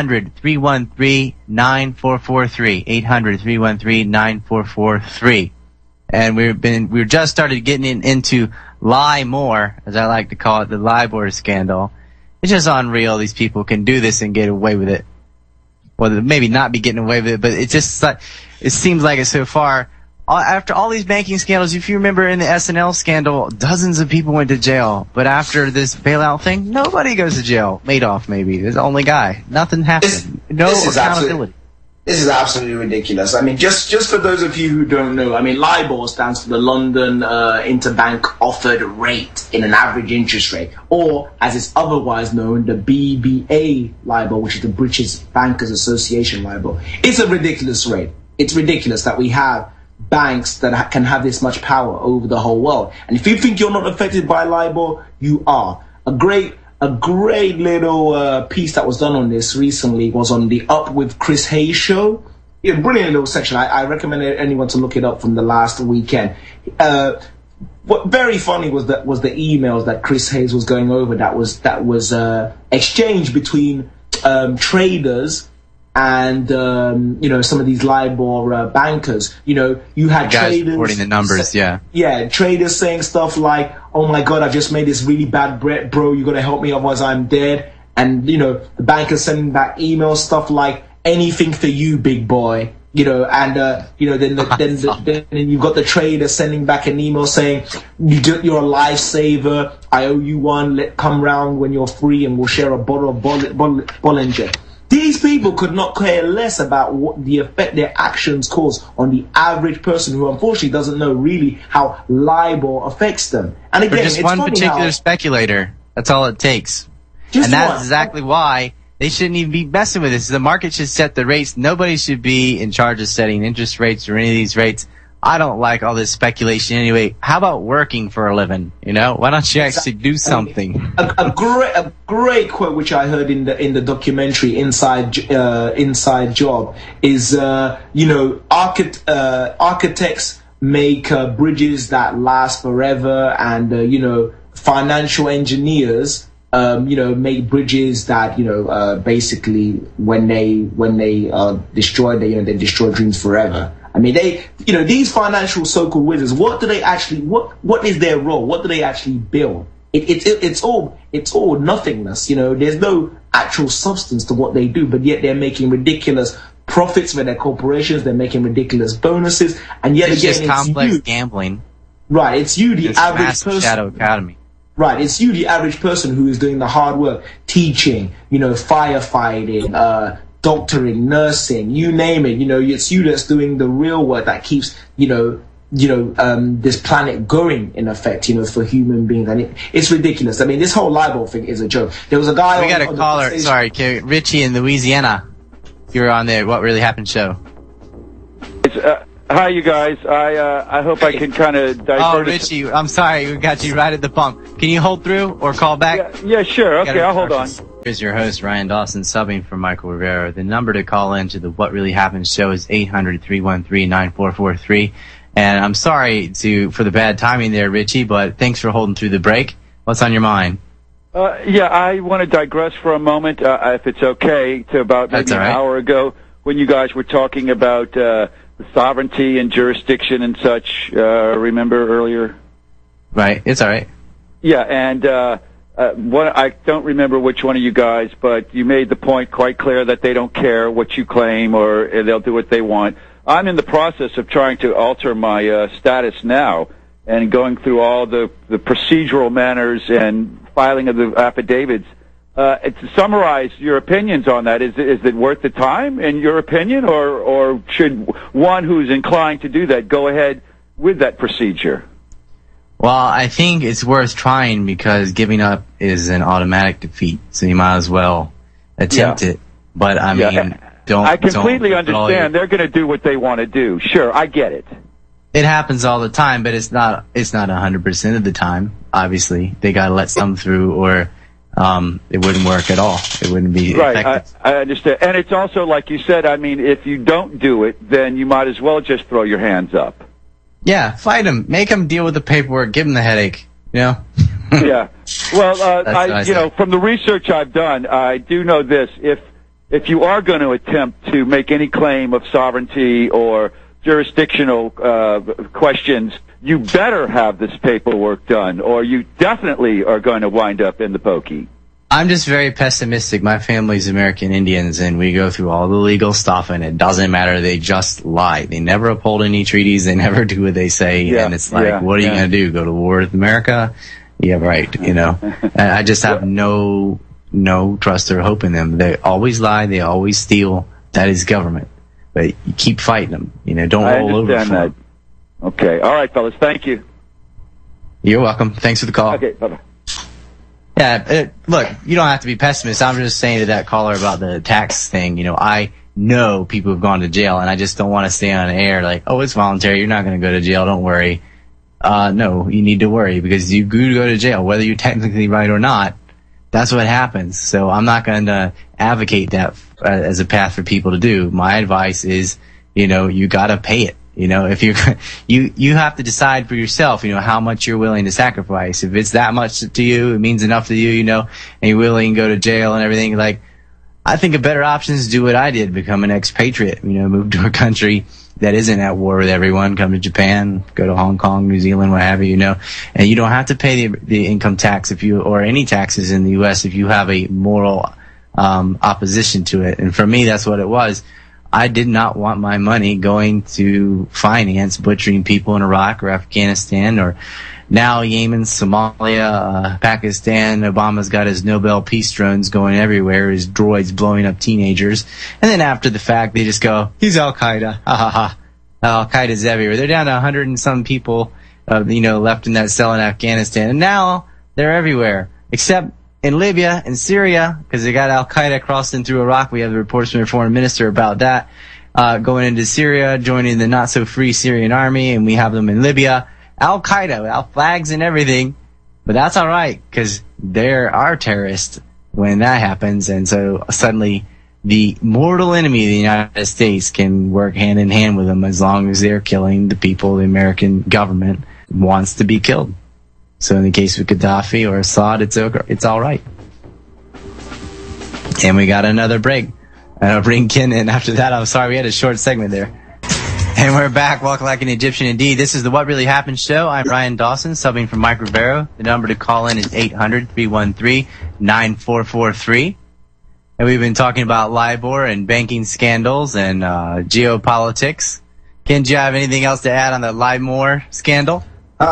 800-313-9443. 800-313-9443. And we've just started getting into Lie More, as I like to call it, the LIBOR scandal. It's just unreal. These people can do this and get away with it. Well, maybe not be getting away with it, but it seems like it so far. After all these banking scandals, if you remember in the SNL scandal, dozens of people went to jail. But after this bailout thing, nobody goes to jail. Madoff, maybe. There's the only guy. Nothing happened. No accountability. This is absolutely ridiculous. I mean, just for those of you who don't know, I mean, LIBOR stands for the London Interbank Offered Rate in an average interest rate, or as it's otherwise known, the BBA LIBOR, which is the British Bankers Association LIBOR. It's a ridiculous rate. It's ridiculous that we have banks that can have this much power over the whole world. And if you think you're not affected by LIBOR, you are. A great little piece that was done on this recently was on the Up with Chris Hayes show. Yeah, brilliant little section. I recommend anyone to look it up from the last weekend. What very funny was the emails that Chris Hayes was going over that was exchanged between traders and some of these LIBOR bankers. You had traders reporting the numbers, traders saying stuff like, "Oh my God, I just made this really bad bet, bro. You gotta help me, otherwise I'm dead." And the bankers sending back emails, stuff like, "Anything for you, big boy." Then you've got the trader sending back an email saying, "You're a lifesaver. I owe you one. Come round when you're free, and we'll share a bottle of Bollinger." These people could not care less about what the effect their actions cause on the average person who unfortunately doesn't know really how LIBOR affects them. And again, or just one particular speculator. That's all it takes. And that's exactly why they shouldn't even be messing with this. The market should set the rates. Nobody should be in charge of setting interest rates or any of these rates. I don't like all this speculation anyway. How about working for a living? Why don't you actually do something? A great quote which I heard in the documentary Inside Job is architects make bridges that last forever, and financial engineers make bridges that basically when they are destroyed, they destroy dreams forever. I mean, these financial so-called wizards, what do they actually, what is their role? What do they actually build? It's all nothingness. There's no actual substance to what they do, but yet they're making ridiculous profits for their corporations. They're making ridiculous bonuses, and yet it's again, just complex gambling. Right. It's you, the average person. Shadow Academy. Right, it's you, the average person, who is doing the hard work, teaching, firefighting, doctoring, nursing, you name it. It's you that's doing the real work that keeps, this planet going, in effect, for human beings. And it's ridiculous. I mean, this whole LIBOR thing is a joke. There was a guy. We got a caller. Sorry, Richie in Louisiana. You're on the What Really Happened show. Hi, you guys. I hope I can kind of divert. Oh, Richie, I'm sorry. We got you right at the bump. Can you hold through or call back? Yeah, sure. Okay, I'll hold on. Here's your host, Ryan Dawson, subbing for Michael Rivera. The number to call into the What Really Happened show is 800-313-9443. And I'm sorry for the bad timing there, Richie, but thanks for holding through the break. What's on your mind? I want to digress for a moment, if it's okay, to about maybe an hour ago when you guys were talking about the sovereignty and jurisdiction and such. Remember earlier? Right. It's all right. Yeah, and I don't remember which one of you guys, but you made the point quite clear that they don't care what you claim, or they'll do what they want. I'm in the process of trying to alter my status now, and going through all the procedural manners and filing of the affidavits. To summarize your opinions on that, is it worth the time, in your opinion, or should one who's inclined to do that go ahead with that procedure? Well, I think it's worth trying, because giving up is an automatic defeat, so you might as well attempt it. But I mean, I completely understand. They're going to do what they want to do. Sure, I get it. It happens all the time, but it's not 100% of the time. Obviously, they got to let some through, or it wouldn't work at all. It wouldn't be effective. I understand. And it's also, like you said, I mean, if you don't do it, then you might as well just throw your hands up. Yeah, fight them. Make them deal with the paperwork. Give them the headache. Yeah. Well, from the research I've done, I do know this. If you are going to attempt to make any claim of sovereignty or jurisdictional questions, you better have this paperwork done, or you definitely are going to wind up in the pokey. I'm just very pessimistic. My family's American Indians, and we go through all the legal stuff, and it doesn't matter. They just lie. They never uphold any treaties. They never do what they say, and it's like, what are you going to do? Go to war with America? Yeah, right. And I just have no trust or hope in them. They always lie. They always steal. That is government. But you keep fighting them. Don't roll over for them. Okay. All right, fellas. Thank you. You're welcome. Thanks for the call. Okay. Bye-bye. Yeah, look, you don't have to be pessimist. I'm just saying to that caller about the tax thing. I know people who've gone to jail, and I just don't want to stay on air like, oh, it's voluntary. You're not going to go to jail. Don't worry. No, you need to worry because you do go to jail, whether you're technically right or not. That's what happens. So I'm not going to advocate that as a path for people to do. My advice is, you got to pay it. If you have to decide for yourself, how much you're willing to sacrifice. If it's that much to you, it means enough to you, and you're willing to go to jail and everything. Like, I think a better option is to do what I did, become an expatriate, move to a country that isn't at war with everyone, come to Japan, go to Hong Kong, New Zealand, what have you, and you don't have to pay the income tax or any taxes in the U.S. if you have a moral, opposition to it. And for me, that's what it was. I did not want my money going to finance butchering people in Iraq or Afghanistan or now Yemen, Somalia, Pakistan. Obama's got his Nobel Peace drones going everywhere, his droids blowing up teenagers. And then after the fact, they just go, he's Al-Qaeda. Ha ha ha. Al-Qaeda's everywhere. They're down to 100 and some people, left in that cell in Afghanistan. And now they're everywhere, except in Libya and Syria, because they got Al-Qaeda crossing through Iraq. We have the reports from their foreign minister about that, going into Syria, joining the not-so-free Syrian army, and we have them in Libya. Al-Qaeda, without flags and everything, but that's all right, because they're our terrorists when that happens, and so suddenly the mortal enemy of the United States can work hand in hand with them as long as they're killing the people the American government wants to be killed. So in the case of Gaddafi or Assad, it's all right. And we got another break. And I'll bring Ken in after that. I'm sorry, we had a short segment there. And we're back, walking like an Egyptian indeed. This is the What Really Happened show. I'm Ryan Dawson, subbing for Mike Rivero. The number to call in is 800-313-9443. And we've been talking about LIBOR and banking scandals and geopolitics. Ken, do you have anything else to add on the LIBOR scandal?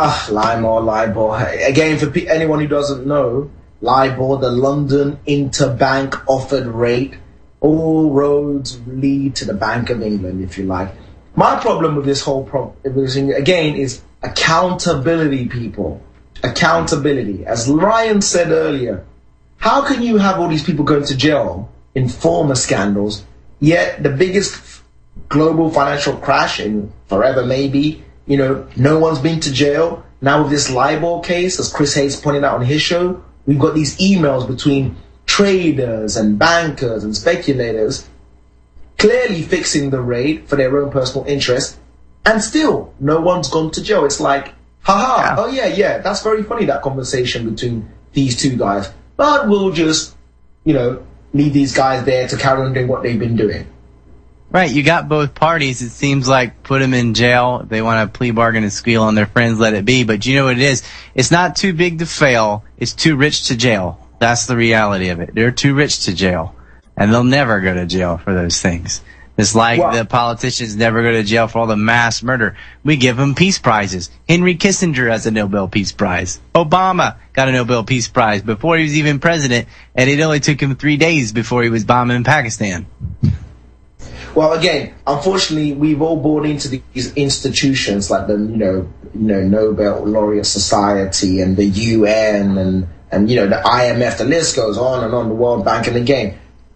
LIBOR. Again, for anyone who doesn't know, LIBOR, the London Interbank Offered Rate, all roads lead to the Bank of England, if you like. My problem with this whole thing, again, is accountability, people. Accountability. As Ryan said earlier, how can you have all these people going to jail in former scandals, yet the biggest global financial crash in forever maybe, no one's been to jail. Now with this LIBOR case, as Chris Hayes pointed out on his show, we've got these emails between traders and bankers and speculators clearly fixing the rate for their own personal interest, and still no one's gone to jail. It's like, haha, oh yeah, that's very funny, that conversation between these two guys. But we'll just, leave these guys there to carry on doing what they've been doing. Right, you got both parties. It seems like put them in jail. If they want to plea bargain and squeal on their friends, let it be. But you know what it is? It's not too big to fail. It's too rich to jail. That's the reality of it. They're too rich to jail. And they'll never go to jail for those things. It's like the politicians never go to jail for all the mass murder. We give them peace prizes. Henry Kissinger has a Nobel Peace Prize. Obama got a Nobel Peace Prize before he was even president. And it only took him 3 days before he was bombing Pakistan. Well, again, unfortunately, we've all bought into these institutions like the, Nobel Laureate Society and the UN and the IMF. The list goes on and on. The World Bank. And again,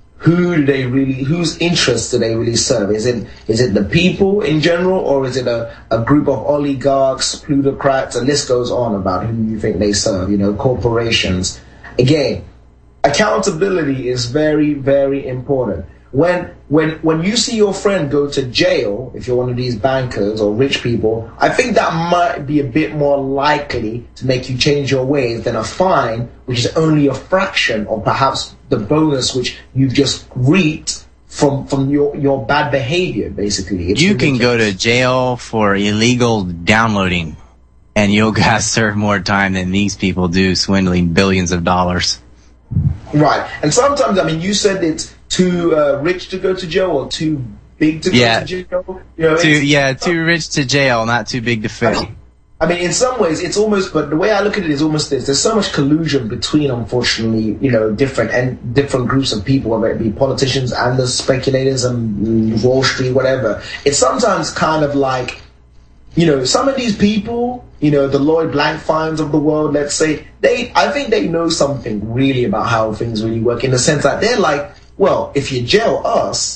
whose interests do they really serve? Is it the people in general, or is it a group of oligarchs, plutocrats? The list goes on about who you think they serve. Corporations. Again, accountability is very, very important. When you see your friend go to jail, if you're one of these bankers or rich people, I think that might be a bit more likely to make you change your ways than a fine, which is only a fraction of perhaps the bonus which you've just reaped from your bad behavior, basically. You can go to jail for illegal downloading, and you'll get served more time than these people do, swindling billions of dollars. Right. And sometimes, you said it's too rich to go to jail or too big to go to jail? Too rich to jail, not too big to fail. In some ways, it's almost, but the way I look at it is almost this. There's so much collusion between, unfortunately, different groups of people, whether it be politicians and the speculators and Wall Street, whatever. It's sometimes kind of like, some of these people, the Lloyd Blankfeins of the world, let's say, I think they know something really about how things really work, in the sense that they're like, well, if you jail us,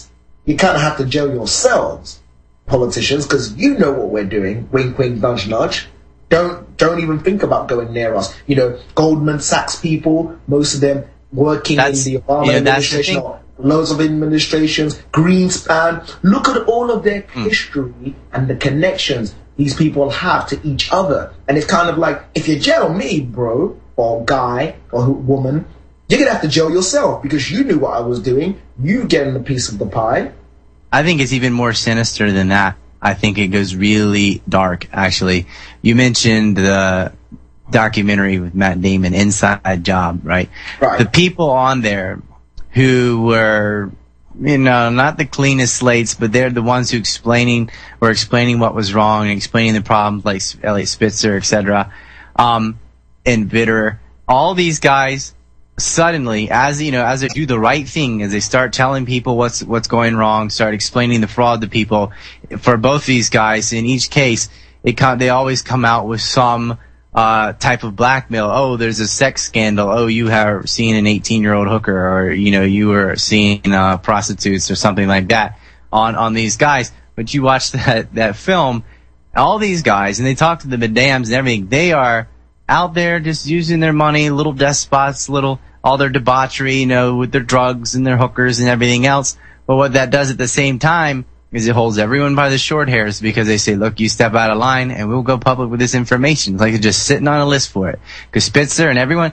you kind of have to jail yourselves, politicians, because you know what we're doing. Wink, wink, nudge, nudge. Don't even think about going near us. You know, Goldman Sachs people, most of them working in the Obama administration, or loads of administrations, Greenspan. Look at all of their history and the connections these people have to each other. And it's kind of like, if you jail me, bro, or guy, or woman, you're going to have to jail yourself because you knew what I was doing. You getting a piece of the pie. I think it's even more sinister than that. I think it goes really dark, actually. You mentioned the documentary with Matt Damon, Inside Job, right? The people on there who were, you know, not the cleanest slates, but they're the ones who were explaining what was wrong and explaining the problems, like Elliot Spitzer, etc., and Bitterer. All these guys suddenly, as they do the right thing, as they start telling people what's going wrong, start explaining the fraud to people, for both these guys, in each case, they always come out with some type of blackmail. Oh, there's a sex scandal. Oh, you have seen an 18-year-old hooker, or you were seeing prostitutes or something like that on these guys. But you watch that film, all these guys, and they talk to the madams and everything. They are out there just using their money, little despots, all their debauchery, with their drugs and their hookers and everything else. But what that does at the same time is it holds everyone by the short hairs, because they say, look, you step out of line and we'll go public with this information. It's like they're just sitting on a list for it. Because Spitzer and everyone,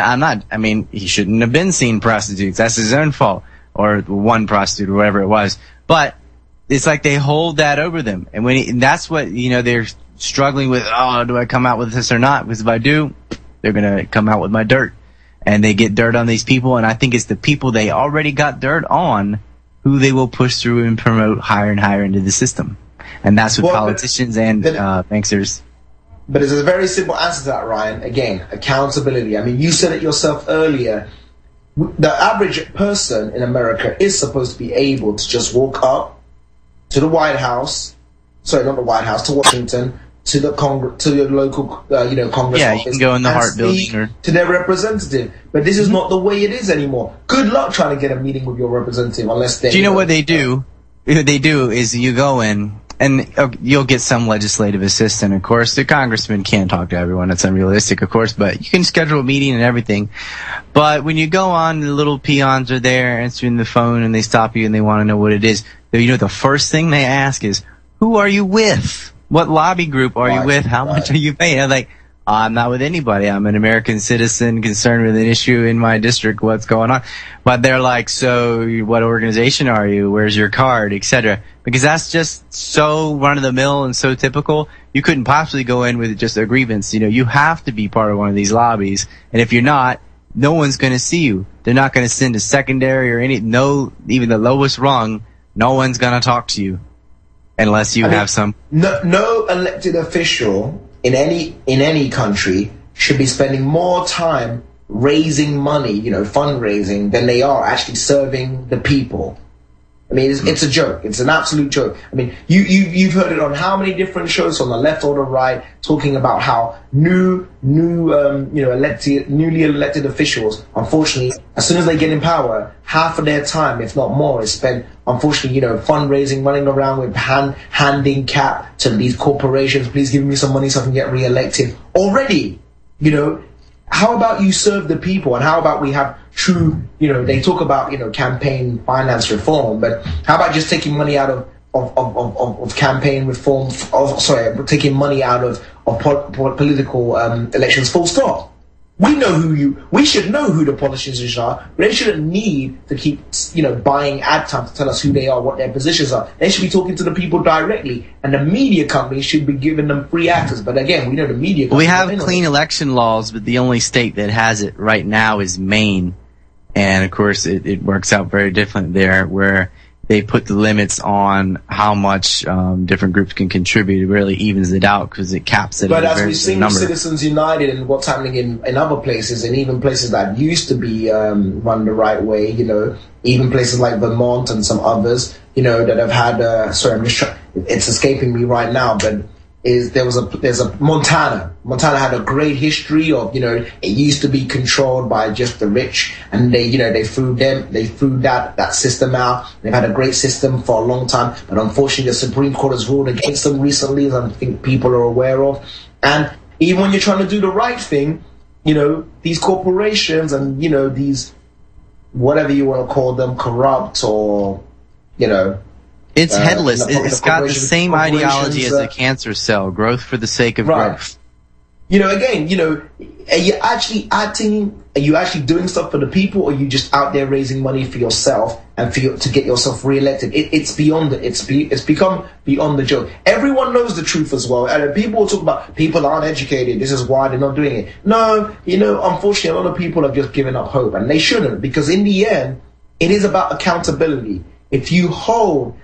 and he shouldn't have been seeing prostitutes. That's his own fault. Or one prostitute or whatever it was. But it's like they hold that over them. And that's what, they're struggling with. Oh, do I come out with this or not? Because if I do, they're going to come out with my dirt. And they get dirt on these people, and I think it's the people they already got dirt on who they will push through and promote higher and higher into the system. And that's with politicians and banksters. But there's a very simple answer to that, Ryan. Again, accountability. I mean, you said it yourself earlier. The average person in America is supposed to be able to just walk up to the White House, sorry, not the White House, to Washington, to the local, Congress office. Yeah, you can go in the Hart Building or to their representative. But this is not the way it is anymore. Good luck trying to get a meeting with your representative unless they. Do you know what they do? What they do is you go in and you'll get some legislative assistant. Of course, the congressman can't talk to everyone. It's unrealistic, of course, but you can schedule a meeting and everything. But when you go on, the little peons are there answering the phone, and they stop you and they want to know what it is. The first thing they ask is, "Who are you with? What lobby group are you with? How much are you paying?" I'm like, I'm not with anybody. I'm an American citizen concerned with an issue in my district. What's going on? But they're like, so what organization are you? Where's your card, etc. Because that's just so run-of-the-mill and so typical. You couldn't possibly go in with just a grievance. You have to be part of one of these lobbies. And if you're not, no one's going to see you. They're not going to send a secondary or even the lowest rung. No one's going to talk to you. Unless you have some. No elected official in any country should be spending more time raising money, fundraising, than they are actually serving the people. I mean, it's a joke. It's an absolute joke. I mean, you've heard it on how many different shows on the left or the right talking about how newly elected officials, unfortunately, as soon as they get in power, half of their time, if not more, is spent, unfortunately, fundraising, running around with handing cap to these corporations. Please give me some money so I can get re-elected. Already, how about you serve the people, and how about we have true, they talk about, campaign finance reform, but how about just taking money out of campaign reform, taking money out of political elections, full stop. We should know who the politicians are, but they shouldn't need to keep, buying ad time to tell us who they are, what their positions are. They should be talking to the people directly, and the media companies should be giving them free access. But again, we know the media companies. We have clean election laws, but the only state that has it right now is Maine. And of course, it works out very different there, where they put the limits on how much different groups can contribute. It really evens it out because it caps it. But as we've seen with Citizens United and what's happening in other places, and even places that used to be run the right way, even places like Vermont and some others, that have had. Sorry, it's escaping me right now, but there's a Montana. Montana had a great history of, it used to be controlled by just the rich, and they threw that system out. They've had a great system for a long time, but unfortunately the Supreme Court has ruled against them recently, as I think people are aware of. And even when you're trying to do the right thing, these corporations and, these, whatever you want to call them, corrupt or, it's headless. It's got the same ideology as a cancer cell, growth for the sake of growth. Are you actually doing stuff for the people, or are you just out there raising money for yourself and to get yourself re-elected? It's beyond it. It's become beyond the joke. Everyone knows the truth as well. And people will talk about people aren't educated. This is why they're not doing it. No, unfortunately, a lot of people have just given up hope, and they shouldn't, because in the end, it is about accountability. If you hold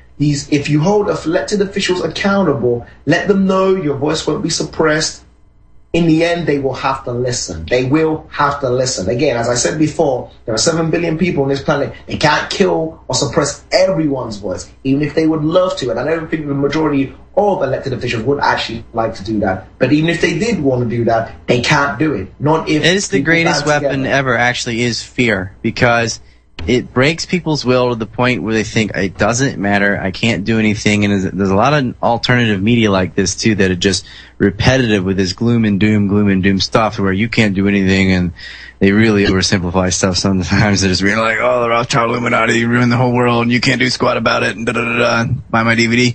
elected officials accountable, let them know your voice won't be suppressed. In the end, they will have to listen. They will have to listen. Again, as I said before, there are 7 billion people on this planet. They can't kill or suppress everyone's voice, even if they would love to. And I don't think the majority of elected officials would actually like to do that. But even if they did want to do that, they can't do it. Not if it is the greatest weapon ever, actually, is fear, because it breaks people's will to the point where they think it doesn't matter, I can't do anything. And there's a lot of alternative media like this too that are just repetitive with this gloom and doom stuff, where you can't do anything, and they really oversimplify stuff sometimes. They're just being like, oh, the Rothschild Illuminati ruined the whole world and you can't do squat about it, and buy my DVD.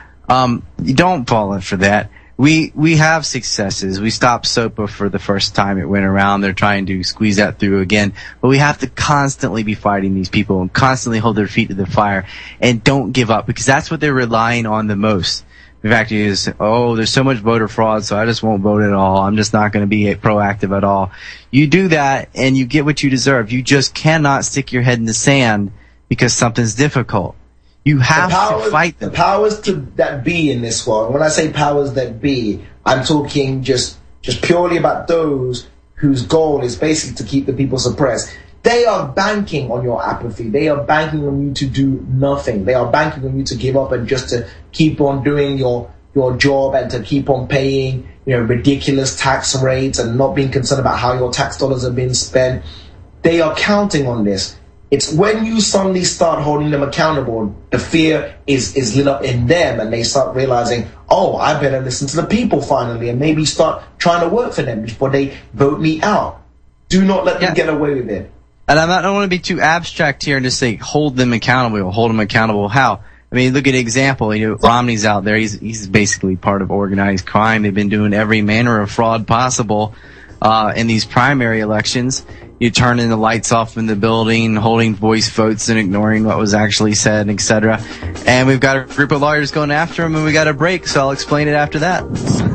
You don't fall for that. We have successes. We stopped SOPA for the first time it went around. They're trying to squeeze that through again. But we have to constantly be fighting these people and constantly hold their feet to the fire and don't give up, because that's what they're relying on the most. The fact is, there's so much voter fraud, so I just won't vote at all. I'm just not going to be proactive at all. You do that and you get what you deserve. You just cannot stick your head in the sand because something's difficult. You have to fight them. The powers that be in this world. When I say powers that be, I'm talking just purely about those whose goal is basically to keep the people suppressed. They are banking on your apathy. They are banking on you to do nothing. They are banking on you to give up and just to keep on doing your job and to keep on paying, ridiculous tax rates and not being concerned about how your tax dollars are being spent. They are counting on this. It's when you suddenly start holding them accountable, the fear is lit up in them, and they start realizing, I better listen to the people finally, and maybe start trying to work for them before they vote me out. Do not let them get away with it. And I don't want to be too abstract here and just say hold them accountable. Hold them accountable how? I mean, look at an example. Romney's out there. He's basically part of organized crime. They've been doing every manner of fraud possible in these primary elections. You turning the lights off in the building, holding voice votes and ignoring what was actually said, etc. And we've got a group of lawyers going after him, and we got a break, so I'll explain it after that.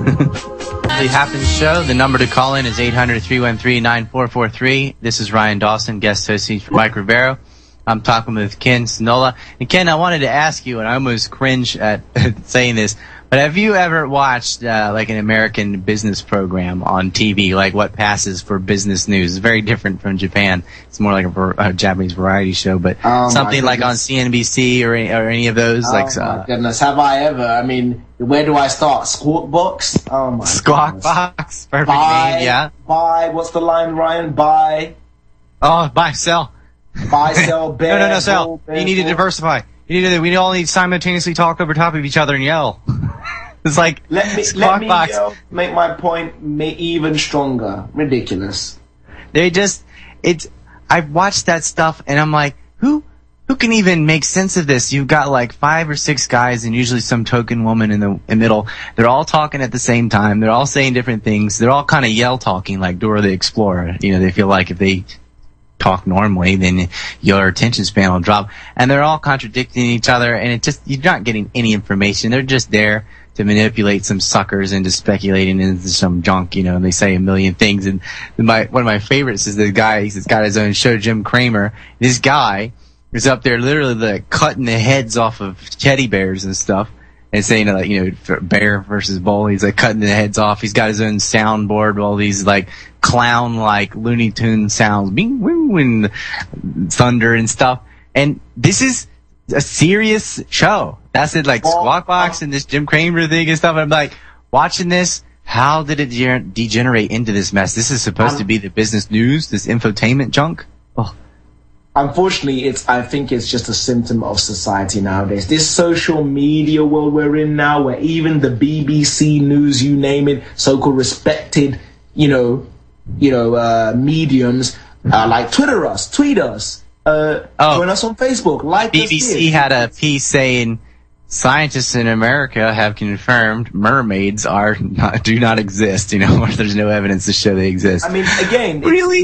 The Happens Show. The number to call in is 800-313-9443. This is Ryan Dawson, guest host for Mike Ribeiro. I'm talking with Ken Sinola. And Ken, I wanted to ask you, and I almost cringe at saying this, but have you ever watched like an American business program on TV, like What Passes for Business News? It's very different from Japan. It's more like a Japanese variety show, but something like on CNBC or any of those. My goodness, have I ever? I mean, where do I start? Squawk Box? Oh my Squawk goodness. Box, perfect name, yeah. Buy, what's the line, Ryan? Buy. Oh, buy, sell. Buy, sell, bear. No, sell. You need to diversify. We all need to simultaneously talk over top of each other and yell. It's like let me make my point even stronger. Ridiculous. I've watched that stuff and I'm like, who can even make sense of this? You've got like 5 or 6 guys and usually some token woman in the middle. They're all talking at the same time. They're all saying different things. They're all kind of yell talking like Dora the Explorer. They feel like if they talk normally, then your attention span will drop. And they're all contradicting each other, and you're not getting any information. They're just there to manipulate some suckers into speculating into some junk, and they say a million things. And one of my favorites is the guy, he's got his own show, Jim Cramer. This guy is up there literally like cutting the heads off of teddy bears and stuff. And saying bear versus bull, he's like cutting the heads off. He's got his own soundboard with all these like clown like Looney Tune sounds, bing, wing, and thunder and stuff. And this is a serious show. That's it, like Squawk Box and this Jim Cramer thing and stuff. And I'm like, watching this, how did it degenerate into this mess? This is supposed to be the business news, this infotainment junk. Oh. Unfortunately, I think it's just a symptom of society nowadays. This social media world we're in now, where even the BBC News, you name it, so-called respected, mediums, like tweet us, join us on Facebook, like BBC had a piece saying scientists in America have confirmed mermaids do not exist. Or there's no evidence to show they exist. I mean, again, really,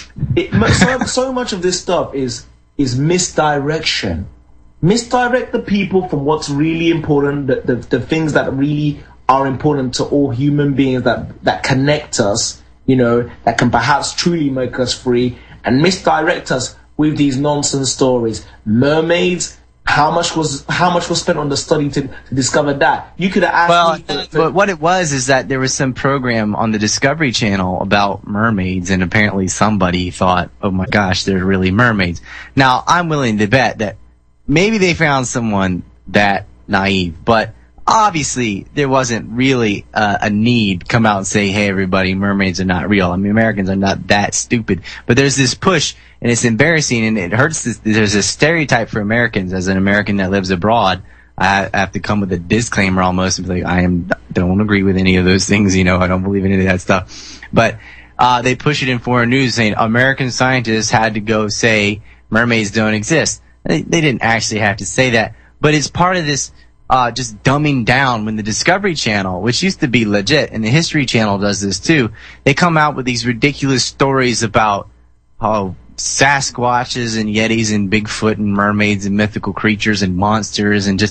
so much of this stuff is misdirection. Misdirect the people from what's really important, the things that really are important to all human beings that connect us, that can perhaps truly make us free, and misdirect us with these nonsense stories. Mermaids. How much was spent on the study to discover that? You could have asked me. But what it was is that there was some program on the Discovery Channel about mermaids, and apparently somebody thought, oh my gosh, they're really mermaids. Now, I'm willing to bet that maybe they found someone that naive, but obviously there wasn't really a need to come out and say, hey, everybody, mermaids are not real. I mean, Americans are not that stupid. But there's this push, and it's embarrassing, and it hurts. There's a stereotype for Americans. As an American that lives abroad, I have to come with a disclaimer almost and be like, don't agree with any of those things. I don't believe in any of that stuff. But they push it in foreign news saying American scientists had to go say mermaids don't exist. They didn't actually have to say that, but it's part of this just dumbing down. When the Discovery Channel, which used to be legit, and the History Channel does this too, they come out with these ridiculous stories about Sasquatches and Yetis and Bigfoot and mermaids and mythical creatures and monsters and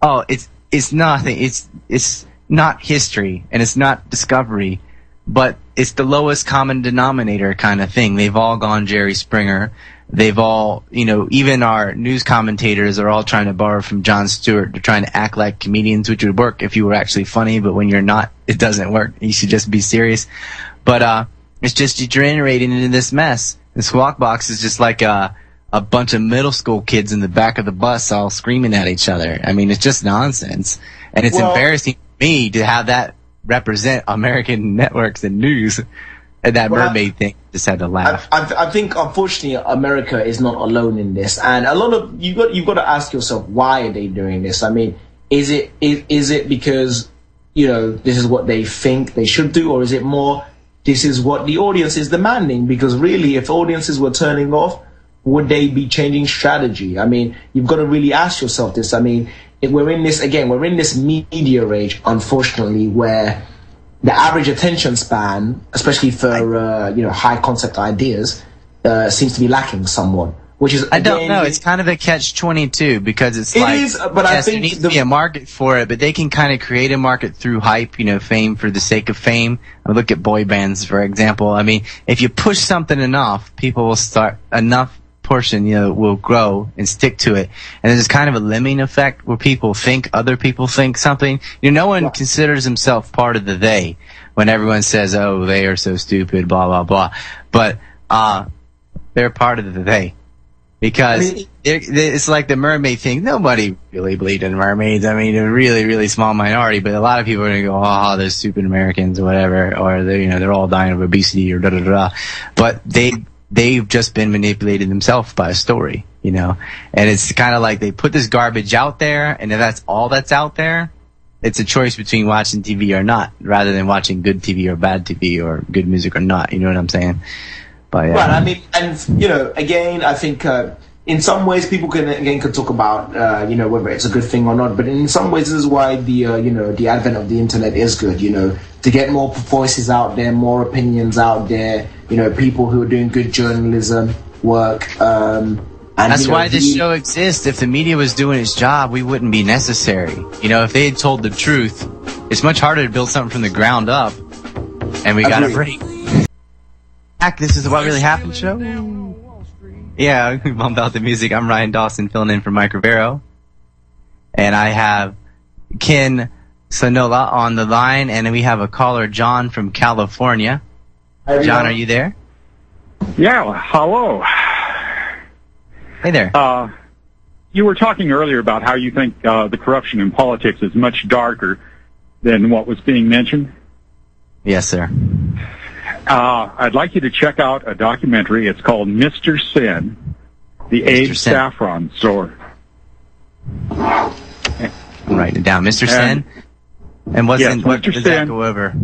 it's nothing. It's not history and it's not discovery, but it's the lowest common denominator kind of thing. They've all gone Jerry Springer. They've all, even our news commentators are all trying to borrow from Jon Stewart. They're trying to act like comedians, which would work if you were actually funny, but when you're not, it doesn't work. You should just be serious. But it's just degenerating into this mess. The Squawk Box is just like a bunch of middle school kids in the back of the bus all screaming at each other. I mean, it's just nonsense. And it's embarrassing to me to have that represent American networks and news. And that mermaid thing, just had to laugh. I think, unfortunately, America is not alone in this. And a lot of you've got to ask yourself, why are they doing this? I mean, is it because, this is what they think they should do, or is it more this is what the audience is demanding? Because really, if audiences were turning off, would they be changing strategy? I mean, you've got to really ask yourself this. I mean, we're in this media age, unfortunately, where the average attention span, especially for high concept ideas, seems to be lacking somewhat. Which is, I don't know. It's kind of a catch-22 because it's I think there needs to be a market for it, but they can kind of create a market through hype, fame for the sake of fame. I mean, look at boy bands, for example. I mean, if you push something enough, people will start, enough portion, will grow and stick to it. And there's kind of a lemming effect where people think other people think something. No one considers himself part of the they when everyone says, oh, they are so stupid, blah, blah, blah. But they're part of the they. Because it's like the mermaid thing. Nobody really believed in mermaids. I mean, a really, really small minority, but a lot of people are going to go, oh, those stupid Americans or whatever, or they're all dying of obesity or da-da-da. But they've just been manipulated themselves by a story, and it's kind of like they put this garbage out there, and if that's all that's out there, it's a choice between watching TV or not, rather than watching good TV or bad TV or good music or not. You know what I'm saying? But, yeah. Right. I mean, and again, I think in some ways people can talk about whether it's a good thing or not. But in some ways, this is why the advent of the internet is good. To get more voices out there, more opinions out there. People who are doing good journalism work. And that's why this show exists. If the media was doing its job, we wouldn't be necessary. If they had told the truth, it's much harder to build something from the ground up. And we got a break. This is the What Really Happened show. Yeah, we bumped out the music. I'm Ryan Dawson, filling in for Mike Rivero. And I have Ken Sonola on the line, and we have a caller, John from California. John, are you there? Yeah, hello. Hey there. You were talking earlier about how you think the corruption in politics is much darker than what was being mentioned? Yes, sir. I'd like you to check out a documentary. It's called Mr. Sin, the Abe Saffron Store. I'm writing it down. Mr. Sin? And what does that go over?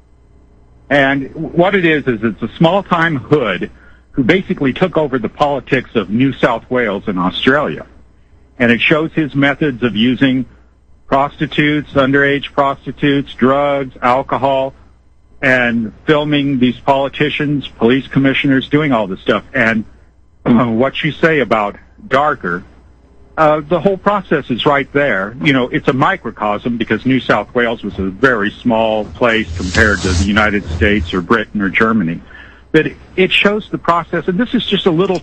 And what it is it's a small-time hood who basically took over the politics of New South Wales in Australia. And it shows his methods of using prostitutes, underage prostitutes, drugs, alcohol, and filming these politicians, police commissioners, doing all this stuff. And what you say about Darker, the whole process is right there. You know, it's a microcosm because New South Wales was a very small place compared to the United States or Britain or Germany. But it shows the process, and this is just a little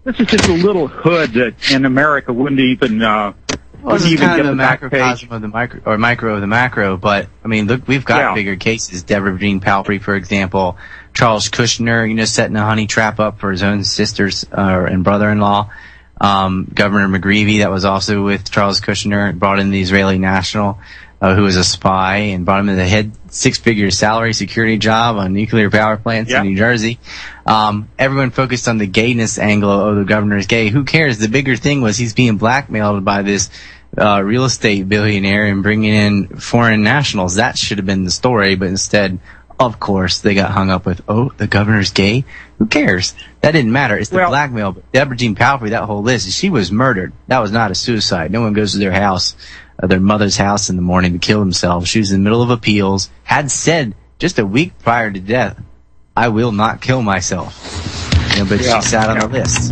hood that in America wouldn't even This is kind of a macrocosm of the micro of the macro, but I mean, look, we've got bigger cases. Deborah Jean Palfrey, for example, Charles Kushner, setting a honey trap up for his own sisters and brother-in-law. Governor McGreevey, that was also with Charles Kushner, brought in the Israeli national, who was a spy, and brought him to the head six-figure salary security job on nuclear power plants in New Jersey. Everyone focused on the gayness angle. Oh, the governor's gay. Who cares? The bigger thing was he's being blackmailed by this real estate billionaire and bringing in foreign nationals. That should have been the story, but instead, of course, they got hung up with, oh, the governor's gay? Who cares? That didn't matter. It's the blackmail. But Deborah Jean Palfrey, that whole list, she was murdered. That was not a suicide. No one goes to their house, their mother's house in the morning to kill themselves. She was in the middle of appeals, had said just a week prior to death, I will not kill myself. But she sat on the list.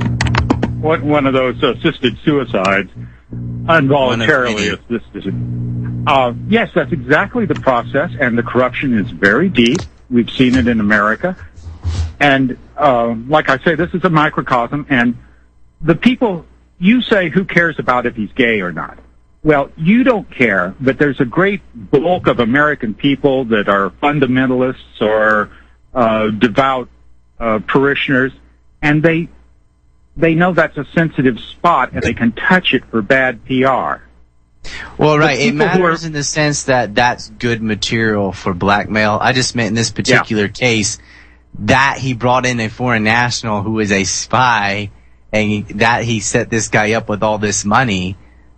One of those assisted suicides, involuntarily assisted. Yes, that's exactly the process, and the corruption is very deep. We've seen it in America. And like I say, this is a microcosm, and the people, you say, who cares about if he's gay or not? Well, you don't care, but there's a great bulk of American people that are fundamentalists or devout parishioners, and they know that's a sensitive spot, and they can touch it for bad PR. Well, right. It matters in the sense that that's good material for blackmail. I just meant in this particular case that he brought in a foreign national who is a spy, and that he set this guy up with all this money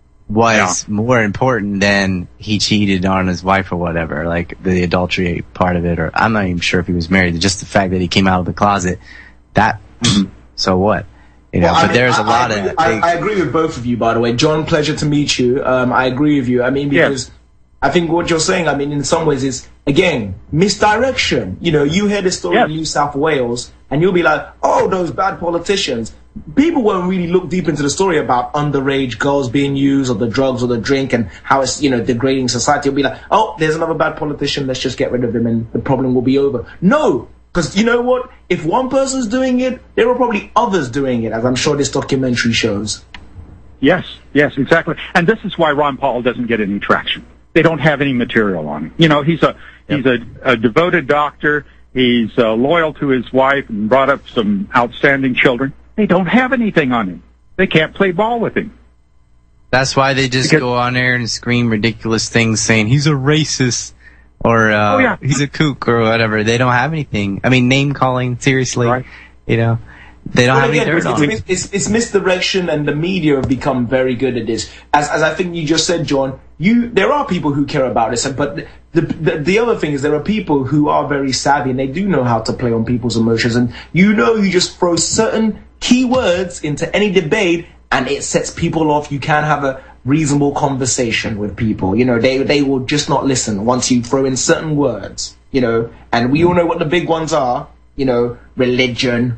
was more important than he cheated on his wife or whatever, like the adultery part of it, or I'm not even sure if he was married. Just the fact that he came out of the closet, that, so what? But there's a lot of... I agree with both of you, by the way. John, pleasure to meet you. I agree with you. I mean, because I think what you're saying, I mean, in some ways is, again, misdirection. You hear this story in New South Wales, and you'll be like, oh, those bad politicians. People won't really look deep into the story about underage girls being used, or the drugs, or the drink, and how it's, degrading society. You'll be like, oh, there's another bad politician, let's just get rid of him, and the problem will be over. No! Because you know what? If one person's doing it, there are probably others doing it, as I'm sure this documentary shows. Yes, exactly. And this is why Ron Paul doesn't get any traction. They don't have any material on him. He's a devoted doctor. He's loyal to his wife and brought up some outstanding children. They don't have anything on him. They can't play ball with him. That's why they just go on there and scream ridiculous things saying he's a racist. Or he's a kook or whatever. They don't have anything. I mean, name calling, seriously. Right. They don't have any dirt on it. It's misdirection, and the media have become very good at this. As I think you just said, John, there are people who care about this, but the other thing is there are people who are very savvy, and they do know how to play on people's emotions. And you just throw certain keywords into any debate, and it sets people off. You can't have a reasonable conversation with people. They will just not listen once you throw in certain words, and we all know what the big ones are, religion,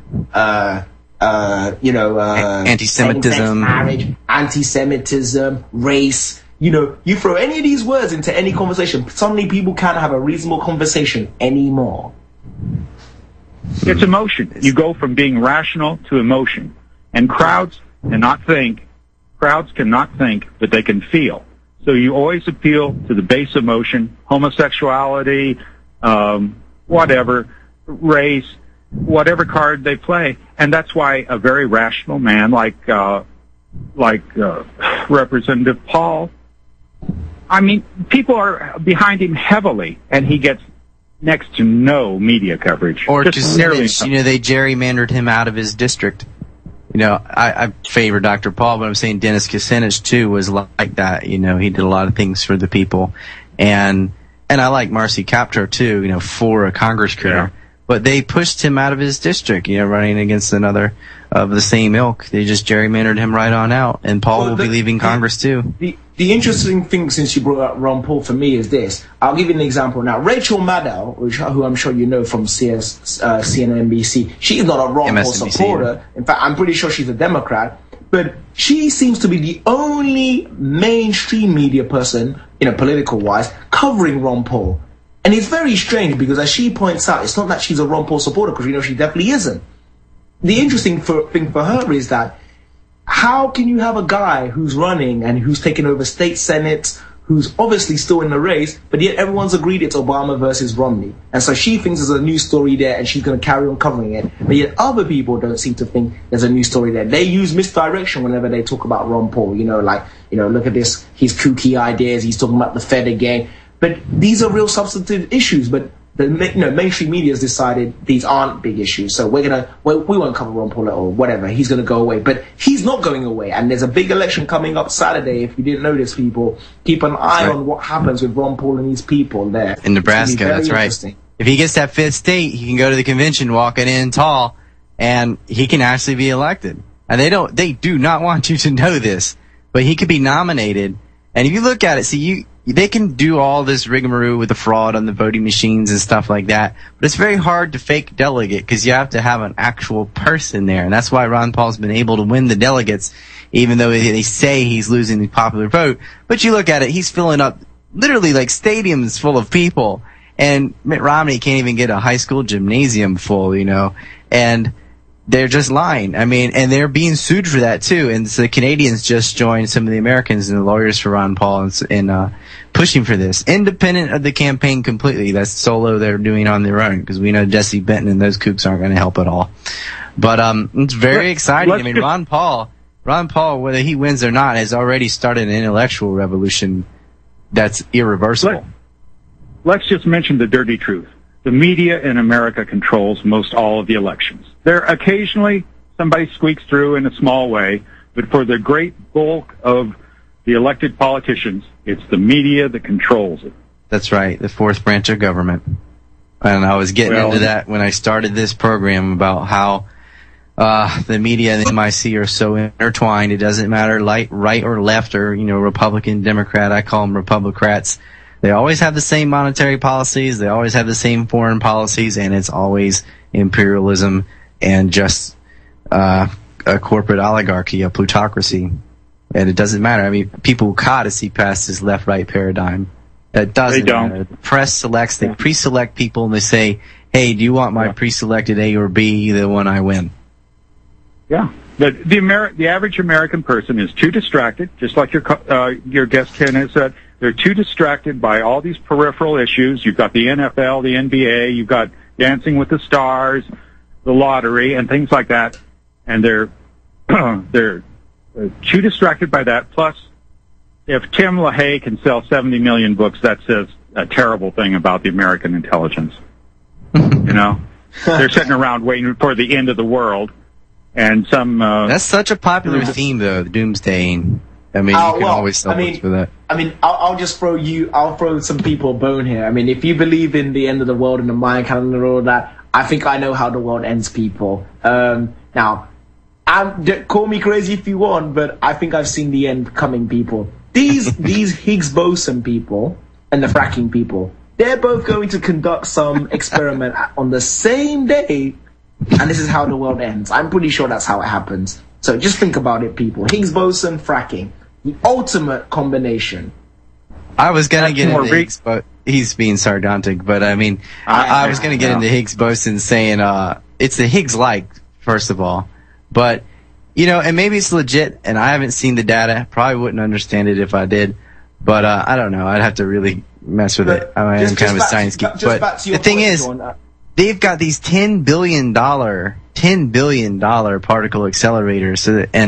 anti-Semitism, marriage, anti-Semitism, race. You throw any of these words into any conversation, suddenly people can't have a reasonable conversation anymore. It's emotion. You go from being rational to emotion. And crowds cannot think, but they can feel. So you always appeal to the base emotion, homosexuality, whatever, race, whatever card they play. And that's why a very rational man like Representative Paul I mean, people are behind him heavily, and he gets next to no media coverage. Or Just Kucinich, they gerrymandered him out of his district. I favor Dr. Paul, but I'm saying Dennis Kucinich too was like that. He did a lot of things for the people, and I like Marcy Kaptur too. For a Congress career, yeah. But they pushed him out of his district. Running against another of the same ilk, they just gerrymandered him right on out. And Paul will be leaving Congress too. The interesting thing, since you brought up Ron Paul, for me is this. I'll give you an example now. Rachel Maddow, who I'm sure you know from CNNBC, she's not a Ron Paul supporter. In fact, I'm pretty sure she's a Democrat. But she seems to be the only mainstream media person, political-wise, covering Ron Paul. And it's very strange because, as she points out, it's not that she's a Ron Paul supporter, because she definitely isn't. The interesting thing for her is that how can you have a guy who's running and who's taken over state senates, who's obviously still in the race, but yet everyone's agreed it's Obama versus Romney. And so she thinks there's a new story there and she's going to carry on covering it. But yet other people don't seem to think there's a new story there. They use misdirection whenever they talk about Ron Paul. Look at this, his kooky ideas, he's talking about the Fed again. But these are real substantive issues, but the mainstream media has decided these aren't big issues, so we won't cover Ron Paul or whatever. He's going to go away, but he's not going away. And there's a big election coming up Saturday. If you didn't notice, people, keep an eye on what happens with Ron Paul and his people there in Nebraska. That's right. If he gets that 5th state, he can go to the convention walking in tall, and he can actually be elected. And they do not want you to know this, but he could be nominated. And if you look at it, they can do all this rigmarole with the fraud on the voting machines and stuff like that, but it's very hard to fake delegate because you have to have an actual person there, and that's why Ron Paul's been able to win the delegates, even though they say he's losing the popular vote. But you look at it, he's filling up literally like stadiums full of people, and Mitt Romney can't even get a high school gymnasium full, and they're just lying. I mean, and they're being sued for that too. And so the Canadians just joined some of the Americans and the lawyers for Ron Paul in pushing for this, independent of the campaign completely. That's solo they're doing on their own, because we know Jesse Benton and those kooks aren't going to help at all. But it's very exciting. I mean, Ron Paul, whether he wins or not, has already started an intellectual revolution that's irreversible. Let's just mention the dirty truth. The media in America controls most all of the elections. There occasionally somebody squeaks through in a small way, but for the great bulk of the elected politicians, it's the media that controls it. That's right, the fourth branch of government. And I was getting into that when I started this program about how the media and the MIC are so intertwined. It doesn't matter right or left or Republican, Democrat. I call them Republicrats. They always have the same monetary policies. They always have the same foreign policies, and it's always imperialism and just a corporate oligarchy, a plutocracy. And it doesn't matter. I mean, people caught to see past this left-right paradigm. It doesn't matter. The press selects, they pre-select people, and they say, hey, do you want my pre-selected A or B, the one I win? Yeah. But the average American person is too distracted, just like your guest Ken has said. They're too distracted by all these peripheral issues. You've got the NFL, the NBA, you've got Dancing with the Stars, the lottery, and things like that. And they're too distracted by that. Plus, if Tim LaHaye can sell 70 million books, that says a terrible thing about the American intelligence. They're sitting around waiting for the end of the world. And that's such a popular theme, though, the doomsdaying. I mean, you can always sell books for that. I mean, I'll throw some people a bone here. I mean, if you believe in the end of the world and the Mayan calendar and all that, I think I know how the world ends, people. Now, call me crazy if you want, but I think I've seen the end coming, people. These Higgs boson people and the fracking people, they're both going to conduct some experiment on the same day, and this is how the world ends. I'm pretty sure that's how it happens. So just think about it, people. Higgs boson, fracking. The ultimate combination. I was going to get into Higgs, but he's being sardonic. But I mean, I was going to get into Higgs boson saying it's the Higgs-like, first of all. But, and maybe it's legit, and I haven't seen the data. Probably wouldn't understand it if I did. But I don't know. I'd have to really mess with it. I am kind of a science geek. But the thing is, they've got these $10 billion particle accelerators, and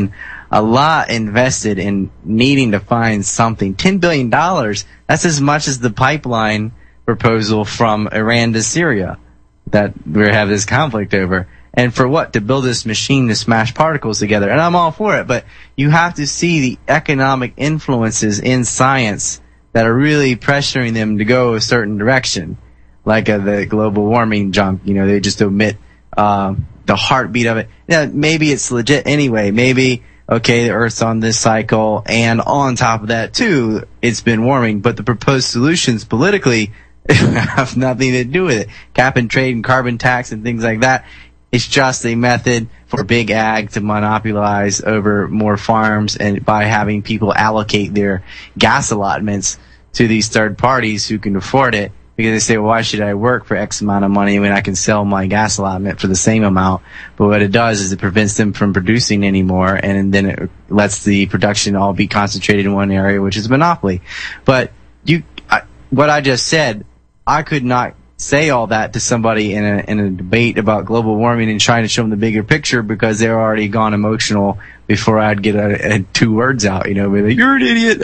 a lot invested in needing to find something. $10 billion, that's as much as the pipeline proposal from Iran to Syria that we have this conflict over. And for what? To build this machine to smash particles together. And I'm all for it, but you have to see the economic influences in science that are really pressuring them to go a certain direction. Like the global warming junk, they just omit the heartbeat of it. Yeah, maybe it's legit anyway. Maybe, okay, the Earth's on this cycle, and on top of that, too, it's been warming. But the proposed solutions politically have nothing to do with it. Cap and trade and carbon tax and things like that. It's just a method for big ag to monopolize over more farms, and by having people allocate their gas allotments to these third parties who can afford it, because they say, well, why should I work for X amount of money when I can sell my gas allotment for the same amount? But what it does is it prevents them from producing anymore, and then it lets the production all be concentrated in one area, which is monopoly. But what I just said, I could not say all that to somebody in a debate about global warming and trying to show them the bigger picture, because they're already gone emotional before I'd get 2 words out, be like, you're an idiot.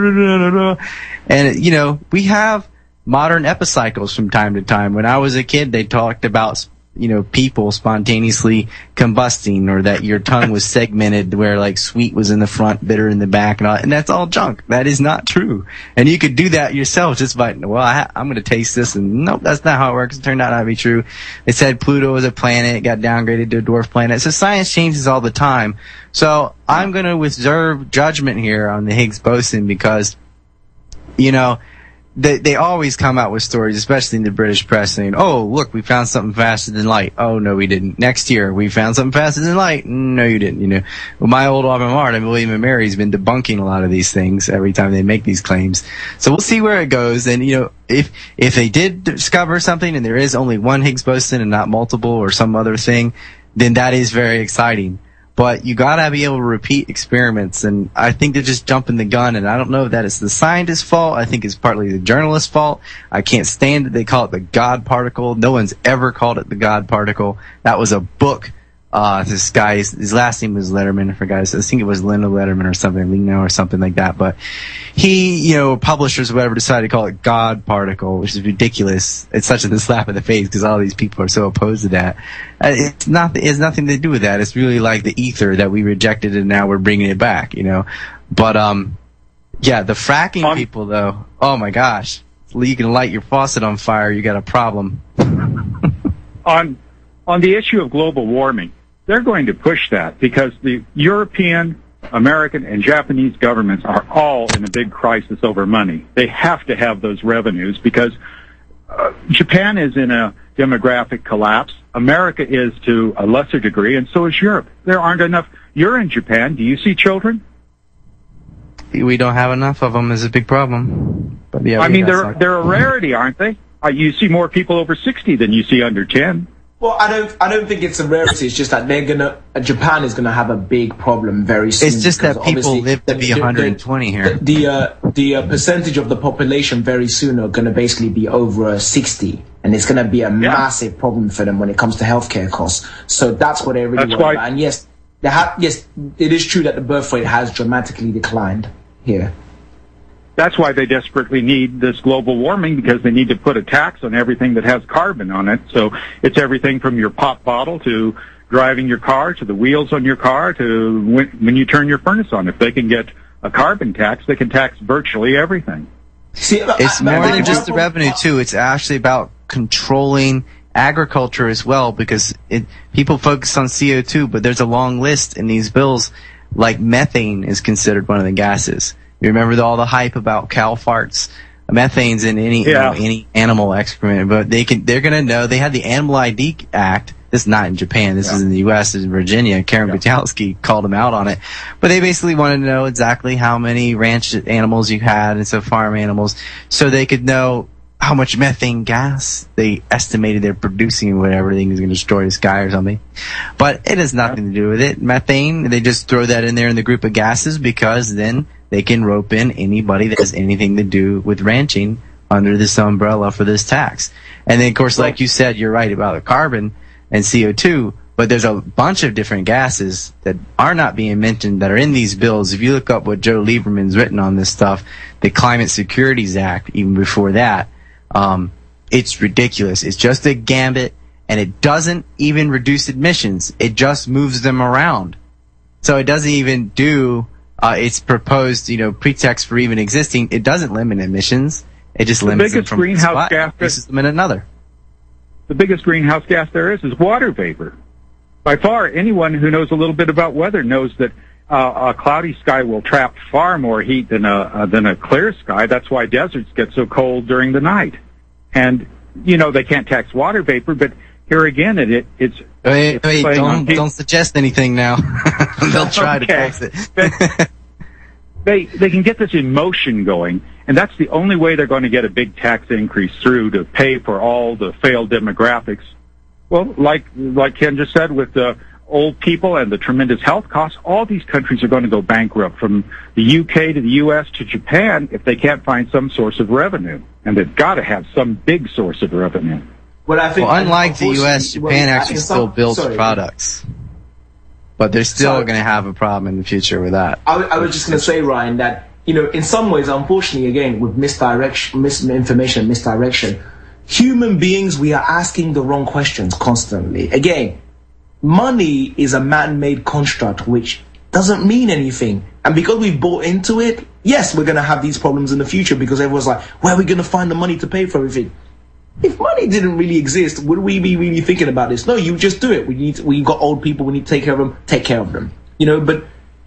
And, we have modern epicycles from time to time. When I was a kid, they talked about, people spontaneously combusting, or that your tongue was segmented where like sweet was in the front, bitter in the back, and that's all junk. That is not true. And you could do that yourself just by, I'm going to taste this, and nope, that's not how it works. It turned out not to be true. They said Pluto was a planet, it got downgraded to a dwarf planet. So science changes all the time. So I'm going to reserve judgment here on the Higgs boson, because, they always come out with stories, especially in the British press, saying, oh, look, we found something faster than light. Oh, no, we didn't. Next year, we found something faster than light. No, you didn't. Well, my old alma mater, William & Mary, has been debunking a lot of these things every time they make these claims. So we'll see where it goes. And, if they did discover something and there is only one Higgs boson and not multiple or some other thing, then that is very exciting. But you gotta be able to repeat experiments, and I think they're just jumping the gun, and I don't know if that is the scientist's fault. I think it's partly the journalist's fault. I can't stand it. They call it the God particle. No one's ever called it the God particle. That was a book. This guy, his last name was Letterman. I forgot. I think it was Leno Letterman or something, Leno or something like that. But he, publishers or whatever decided to call it God particle, which is ridiculous. It's such a slap in the face because all these people are so opposed to that. It has nothing to do with that. It's really like the ether that we rejected and now we're bringing it back, But, yeah, the fracking people though, oh my gosh. You can light your faucet on fire, you got a problem. On the issue of global warming, they're going to push that because the European, American, and Japanese governments are all in a big crisis over money. They have to have those revenues because Japan is in a demographic collapse. America is to a lesser degree, and so is Europe. There aren't enough. You're in Japan. Do you see children? We don't have enough of them is a big problem. But yeah, they're a rarity, aren't they? You see more people over 60 than you see under 10. Well, I don't think it's a rarity. It's just that Japan is gonna have a big problem very soon. It's just that people live to be 120 here. The percentage of the population very soon are gonna basically be over 60, and it's gonna be a massive problem for them when it comes to healthcare costs. So that's what they're really worried about. And yes, it is true that the birth rate has dramatically declined here. That's why they desperately need this global warming, because they need to put a tax on everything that has carbon on it. So it's everything from your pop bottle to driving your car to the wheels on your car to when you turn your furnace on. If they can get a carbon tax, they can tax virtually everything. See, it's more than just the revenue, too. It's actually about controlling agriculture as well, because people focus on CO2, but there's a long list in these bills. Like methane is considered one of the gases. You remember all the hype about cow farts? Methane's in any animal excrement, but they're gonna know. They had the Animal ID Act. This is not in Japan. This is in the U.S. This is in Virginia. Karen Butalski called them out on it. But they basically wanted to know exactly how many ranch animals you had and so farm animals, so they could know how much methane gas they estimated they're producing, whatever thing is going to destroy the sky or something. But it has nothing to do with it. Methane, they just throw that in there in the group of gases because then they can rope in anybody that has anything to do with ranching under this umbrella for this tax. And then, of course, like you said, you're right about the carbon and CO2, But there's a bunch of different gases that are not being mentioned that are in these bills. If you look up what Joe Lieberman's written on this stuff, the Climate Securities Act, even before that, it's ridiculous. It's just a gambit, and it doesn't even reduce emissions. It just moves them around. So it doesn't even do its proposed, pretext for even existing. It doesn't limit emissions. It just limits them from greenhouse gas, places them in another. The biggest greenhouse gas there is water vapor. By far, anyone who knows a little bit about weather knows that a cloudy sky will trap far more heat than a clear sky. That's why deserts get so cold during the night. And they can't tax water vapor, but here again, it's wait, don't suggest anything now. They'll try to tax it. They can get this emotion going, and that's the only way they're going to get a big tax increase through to pay for all the failed demographics. Well, like Ken just said, with the old people and the tremendous health costs, all these countries are going to go bankrupt, from the UK to the US to Japan, if they can't find some source of revenue. And they've got to have some big source of revenue. Well, I think, unlike the US, Japan actually still builds products. But they're still going to have a problem in the future with that. I was just going to say, Ryan, that, in some ways, unfortunately, again, with misinformation, misdirection, human beings, we are asking the wrong questions constantly. Again, money is a man-made construct which doesn't mean anything. And because we've bought into it, yes, we're going to have these problems in the future because everyone's like, where are we going to find the money to pay for everything? If money didn't really exist, would we be really thinking about this? No, you just do it. We got old people, we need to take care of them. But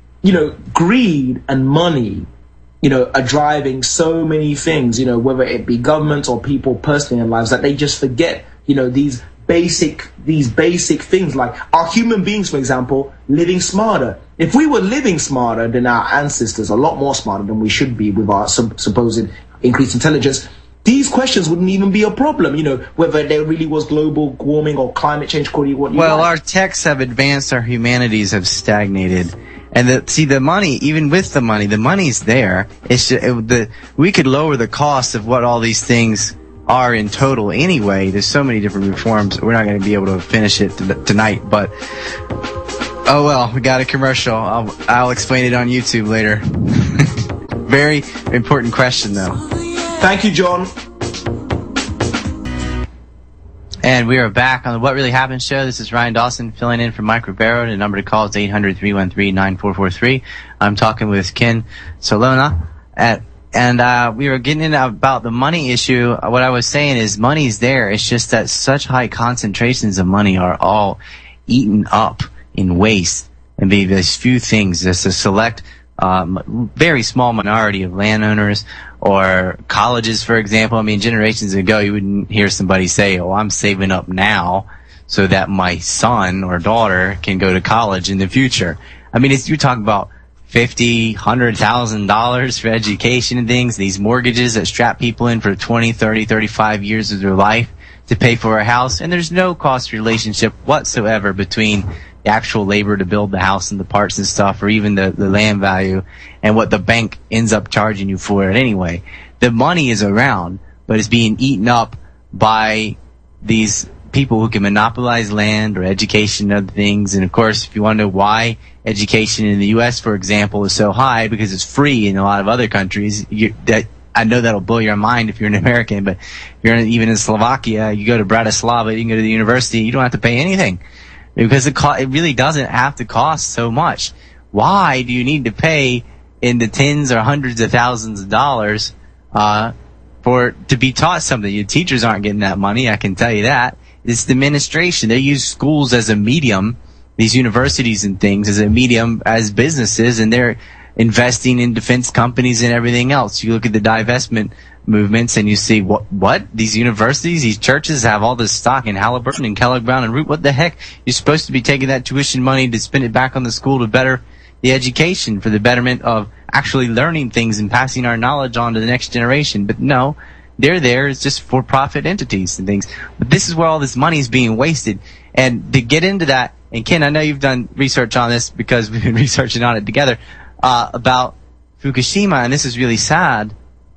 greed and money, are driving so many things, whether it be government or people personally in lives, that they just forget, these basic things, like our human beings, for example, living smarter. If we were living smarter than our ancestors, a lot more smarter than we should be with our supposed increased intelligence, these questions wouldn't even be a problem, whether there really was global warming or climate change. Our techs have advanced, our humanities have stagnated. And the money, even with the money's there. It's just, we could lower the cost of what all these things are in total anyway. There's so many different reforms. We're not going to be able to finish it tonight, but oh well, we got a commercial. I'll explain it on YouTube later. Very important question, though. Thank you, John. And we are back on the What Really Happened show. This is Ryan Dawson filling in for Mike Ribeiro. The number to call is 800-313-9443. I'm talking with Ken Solona. And we were getting in about the money issue. What I was saying is money's there. It's just that such high concentrations of money are all eaten up in waste. And there's few things. There's a select, very small minority of landowners or colleges, for example. I mean, generations ago, you wouldn't hear somebody say, oh, I'm saving up now so that my son or daughter can go to college in the future. I mean, you're talking about $50,000, $100,000 for education and things, these mortgages that strap people in for 20, 30, 35 years of their life to pay for a house, and there's no cost relationship whatsoever between the actual labor to build the house and the parts and stuff, or even the land value and what the bank ends up charging you for it anyway. The money is around, but it's being eaten up by these people who can monopolize land or education and other things. And of course, if you want to know why education in the U.S., for example, is so high, because it's free in a lot of other countries. I know that'll blow your mind if you're an American, but if you're even in Slovakia, you go to Bratislava, you can go to the university, you don't have to pay anything. Because it really doesn't have to cost so much. Why do you need to pay in the tens or hundreds of thousands of dollars to be taught something? Your teachers aren't getting that money, I can tell you that. It's the administration. They use schools as a medium, these universities and things as a medium as businesses, and they're investing in defense companies and everything else. You look at the divestment movements and you see what these universities, these churches have all this stock in Halliburton and Kellogg Brown and Root. What the heck? You're supposed to be taking that tuition money to spend it back on the school to better the education, for the betterment of actually learning things and passing our knowledge on to the next generation. But no, they're there as just for-profit entities and things. But this is where all this money is being wasted. And to get into that, and Ken, I know you've done research on this because we've been researching on it together, about Fukushima, and this is really sad.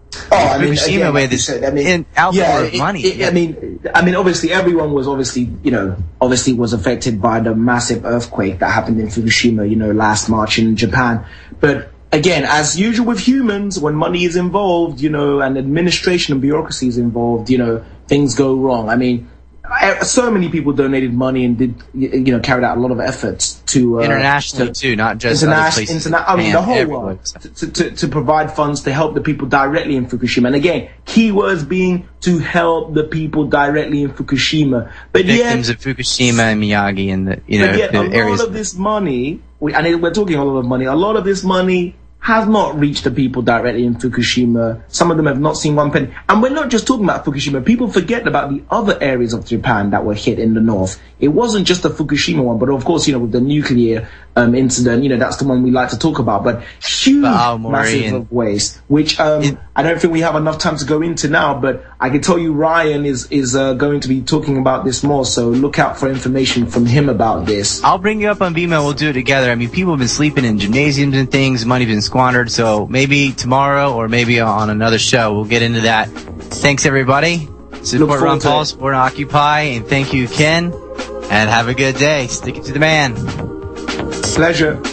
I mean, Fukushima, again, where like you this said, I mean, outpour of money. I mean, obviously, everyone was obviously was affected by the massive earthquake that happened in Fukushima, last March in Japan. But again, as usual with humans, when money is involved, and administration and bureaucracy is involved, things go wrong. I mean, so many people donated money and did, carried out a lot of efforts to internationally too, not just other places. The whole world to provide funds to help the people directly in Fukushima. And again, keywords being to help the people directly in Fukushima. But victims of Fukushima and Miyagi and the areas. A lot of this money, we're talking a lot of money. A lot of this money has not reached the people directly in Fukushima. Some of them have not seen one penny. And we're not just talking about Fukushima. People forget about the other areas of Japan that were hit in the north. It wasn't just the Fukushima one, but of course, with the nuclear incident, that's the one we like to talk about. But huge, massive of waste, which I don't think we have enough time to go into now. But I can tell you, Ryan is going to be talking about this more. So look out for information from him about this. I'll bring you up on Vimeo. We'll do it together. I mean, people have been sleeping in gymnasiums and things. Money's been squandered. So maybe tomorrow or maybe on another show, we'll get into that. Thanks, everybody. Support Ron Paul, support Occupy, and thank you, Ken. And have a good day. Stick it to the man. Pleasure.